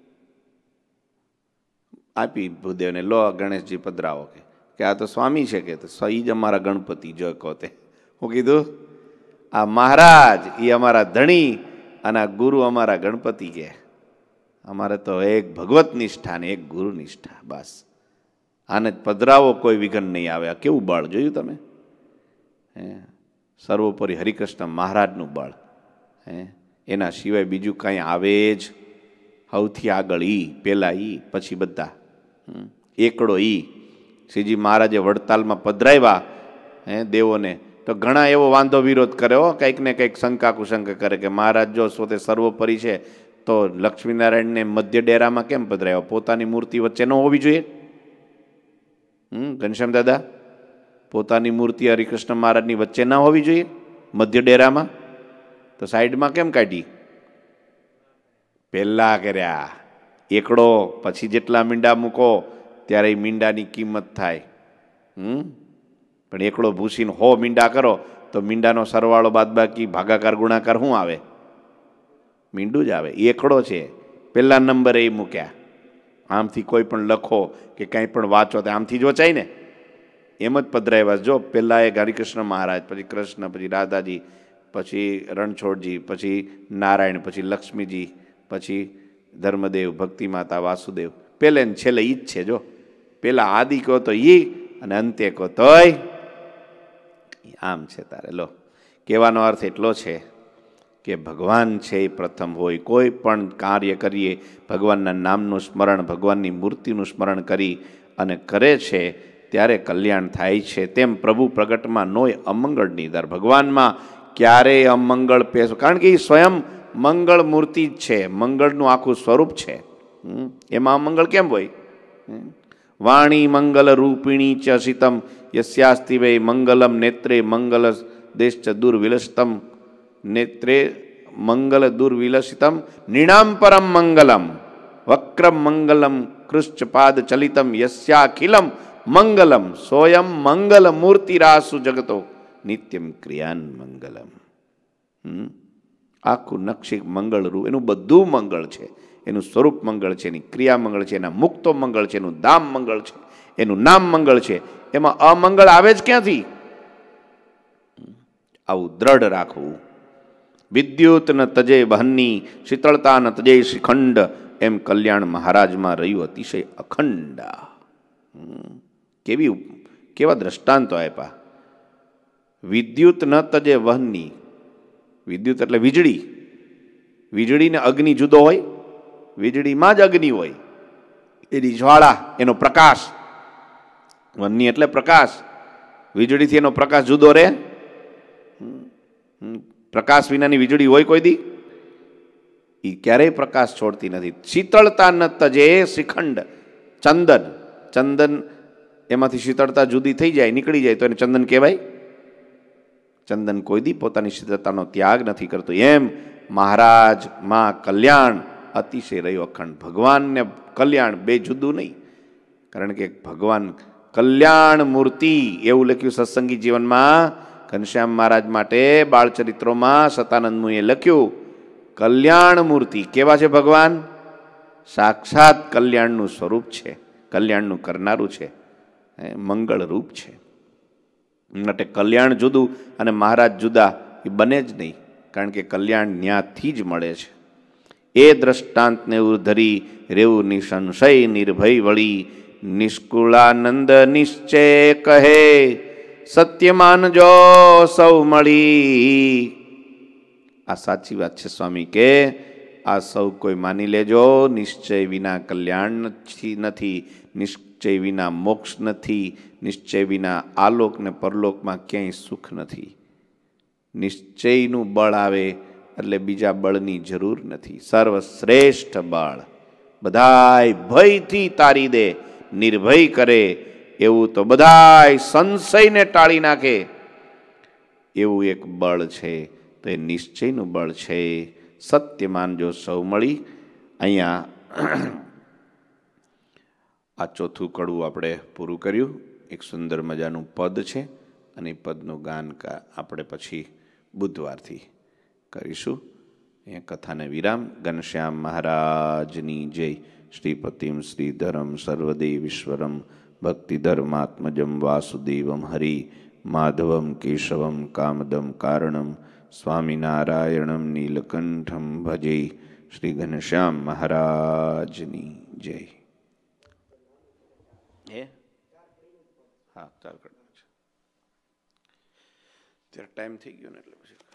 આપી ભૂદેવને લો ગણેશજી પધરાવો કે કે આ તો સ્વામી છે કે તો એ જ અમારા ગણપતિ જો કહો તે હું કીધું આ મહારાજ એ અમારા ધણી અને આ ગુરુ અમારા ગણપતિ કે અમારે તો એક ભગવત નિષ્ઠા ને એક ગુરુ નિષ્ઠા બસ. આને પધરાવો કોઈ વિઘન નહીં આવે. આ કેવું બળ જોયું તમે? હે સર્વોપરી હરિકૃષ્ણ મહારાજનું બળ. હે એના સિવાય બીજું કાંઈ આવે જ સૌથી આગળ ઈ પેલા ઈ પછી બધા એકડો ઈ. શ્રીજી મહારાજે વડતાલમાં પધરાવ્યા હે દેવોને તો ઘણા એવો વાંધો વિરોધ કર્યો કંઈક ને કંઈક શંકા કુશંકા કરે કે મહારાજ જો પોતે સર્વોપરી છે તો લક્ષ્મીનારાયણને મધ્ય ડેરામાં કેમ પધરાવ્યા? પોતાની મૂર્તિ વચ્ચે ન હોવી જોઈએ? હમ ઘનશ્યામ દાદા પોતાની મૂર્તિ હરિકૃષ્ણ મહારાજની વચ્ચે ના હોવી જોઈએ મધ્ય ડેરામાં? તો સાઈડમાં કેમ કાઢી? પહેલા કર્યા એકડો પછી જેટલા મીંડા મૂકો ત્યારે એ મીંડાની કિંમત થાય. હમ પણ એકડો ભૂસીને હો મીંડા કરો તો મીંડાનો સરવાળો બાદબાકી ભાગાકાર ગુણાકાર શું આવે? મીંડું જ આવે. એકડો છે પહેલા નંબરે એ મૂક્યા. આમથી કોઈ પણ લખો કે કંઈ પણ વાંચો તો આમથી જ વચાય ને એમ જ પધરાવ્યા. જો પહેલાં એ હરિકૃષ્ણ મહારાજ પછી કૃષ્ણ પછી રાધાજી પછી રણછોડજી પછી નારાયણ પછી લક્ષ્મીજી પછી ધર્મદેવ ભક્તિ માતા વાસુદેવ પહેલે ને છેલ્લે ઈ જ છે. જો પેલા આદિ કહો તો ઈ અને અંતે કહો તોય આમ છે. તારે લો કહેવાનો અર્થ એટલો છે કે ભગવાન છે એ પ્રથમ હોય. કોઈ પણ કાર્ય કરીએ ભગવાનના નામનું સ્મરણ ભગવાનની મૂર્તિનું સ્મરણ કરી અને કરે છે ત્યારે કલ્યાણ થાય છે. તેમ પ્રભુ પ્રગટમાં નોય અમંગળ નિધાર. ભગવાનમાં ક્યારેય અમંગળ પેશ કારણ કે એ સ્વયં મંગળ મૂર્તિ જ છે. મંગળનું આખું સ્વરૂપ છે. એમાં અમંગળ કેમ હોય? વાણી મંગલ રૂપિણી ચ શીતમ યસ્યાસ્તિ વૈ મંગલમ નેત્રે મંગલ દેશ ચ દુર્વિલસતમ નેત્રે મંગલ દુર્વિલસિતમ નિણામ પરમ મંગલમ વક્રમ મંગલમ કૃષ્ચપાદ ચલિતમ યસ્યાખિલમ મંગલમ સોયમ મંગલ મૂર્તિરાસુ જગતો નિત્યમ ક્રિયાન મંગલમ. આખું નક્ષિક મંગળરૂપ, એનું બધું મંગળ છે. એનું સ્વરૂપ મંગળ છે, એની ક્રિયા મંગળ છે, એના મુક્તો મંગળ છે, એનું ધામ મંગળ છે, એનું નામ મંગળ છે. એમાં અમંગળ આવે જ ક્યાંથી? આવું દ્રઢ રાખવું. વિદ્યુત ન તજે બહનની, શીતળતા ન તજે શ્રીખંડ, એમ કલ્યાણ મહારાજમાં રહ્યું અતિશય અખંડ. કેવી કેવા દ્રષ્ટાંતો આપ્યા. વિદ્યુત ન તજે વહનની, વિદ્યુત એટલે વીજળી. વીજળી ને અગ્નિ જુદો હોય? વીજળીમાં જ અગ્નિ હોય, એની જ્વાળા, એનો પ્રકાશ. વહનની એટલે પ્રકાશ. વીજળીથી એનો પ્રકાશ જુદો રહે? પ્રકાશ વિનાની વીજળી હોય કોઈ દી? એ ક્યારેય પ્રકાશ છોડતી નથી. શીતળતા ન તજે શ્રીખંડ, ચંદન. ચંદન એમાંથી શીતળતા જુદી થઈ જાય, નીકળી જાય તો એને ચંદન કહેવાય? ચંદન કોઈ દી પોતાની શીતળતાનો ત્યાગ નથી કરતો. એમ મહારાજ માં કલ્યાણ અતિશય રહ્યો અખંડ. ભગવાન ને કલ્યાણ બે જુદું નહીં. કારણ કે ભગવાન કલ્યાણ મૂર્તિ એવું લખ્યું સત્સંગી જીવનમાં ઘનશ્યામ મહારાજ માટે. બાળચરિત્રોમાં સતાનંદ મુએ લખ્યું કલ્યાણ મૂર્તિ. કેવા છે ભગવાન? સાક્ષાત કલ્યાણનું સ્વરૂપ છે, કલ્યાણનું કરનારું છે, મંગળ રૂપ છે. માટે કલ્યાણ જુદું અને મહારાજ જુદા એ બને જ નહીં. કારણ કે કલ્યાણ ન્યાથી જ મળે છે. એ દ્રષ્ટાંતને ધરી રેવું નિસંશય નિર્ભય વળી, નિષ્કુળાનંદ નિશ્ચય કહે, સત્ય માનજો સૌ મળી. આ સાચી વાત છે સ્વામી કે આ સૌ કોઈ માની લેજો. નિશ્ચય વિના કલ્યાણ નથી, નિશ્ચય વિના મોક્ષ નથી, નિશ્ચય વિના આલોક ને પરલોકમાં ક્યાંય સુખ નથી. નિશ્ચયનું બળ આવે એટલે બીજા બળની જરૂર નથી. સર્વશ્રેષ્ઠ બળ બધાય ભયથી તારી દે, નિર્ભય કરે એવું તો બધાય સંશયને ટાળી નાખે એવું એક બળ છે. તો એ નિશ્ચયનું બળ છે. સત્ય માનજો સૌ મળી. અહીંયા આ ચોથું કડવું આપણે પૂરું કર્યું. એક સુંદર મજાનું પદ છે અને એ પદનું ગાન આપણે પછી બુધવારથી કરીશું. અહીંયા કથાને વિરામ. ઘનશ્યામ મહારાજની જય. શ્રીપતિમ શ્રીધરમ સર્વદેવીશ્વરમ ભક્તિધર્માત્મજમ વાસુદેવમ હરિ માધવમ કેશવમ કામદમ કારણમ સ્વામિનારાયણમ નીલકંઠમ ભજે. શ્રી ઘનશ્યામ મહારાજની જય. એ હા ચાલ, ત્યારે ટાઈમ થઈ ગયો ને એટલે પછી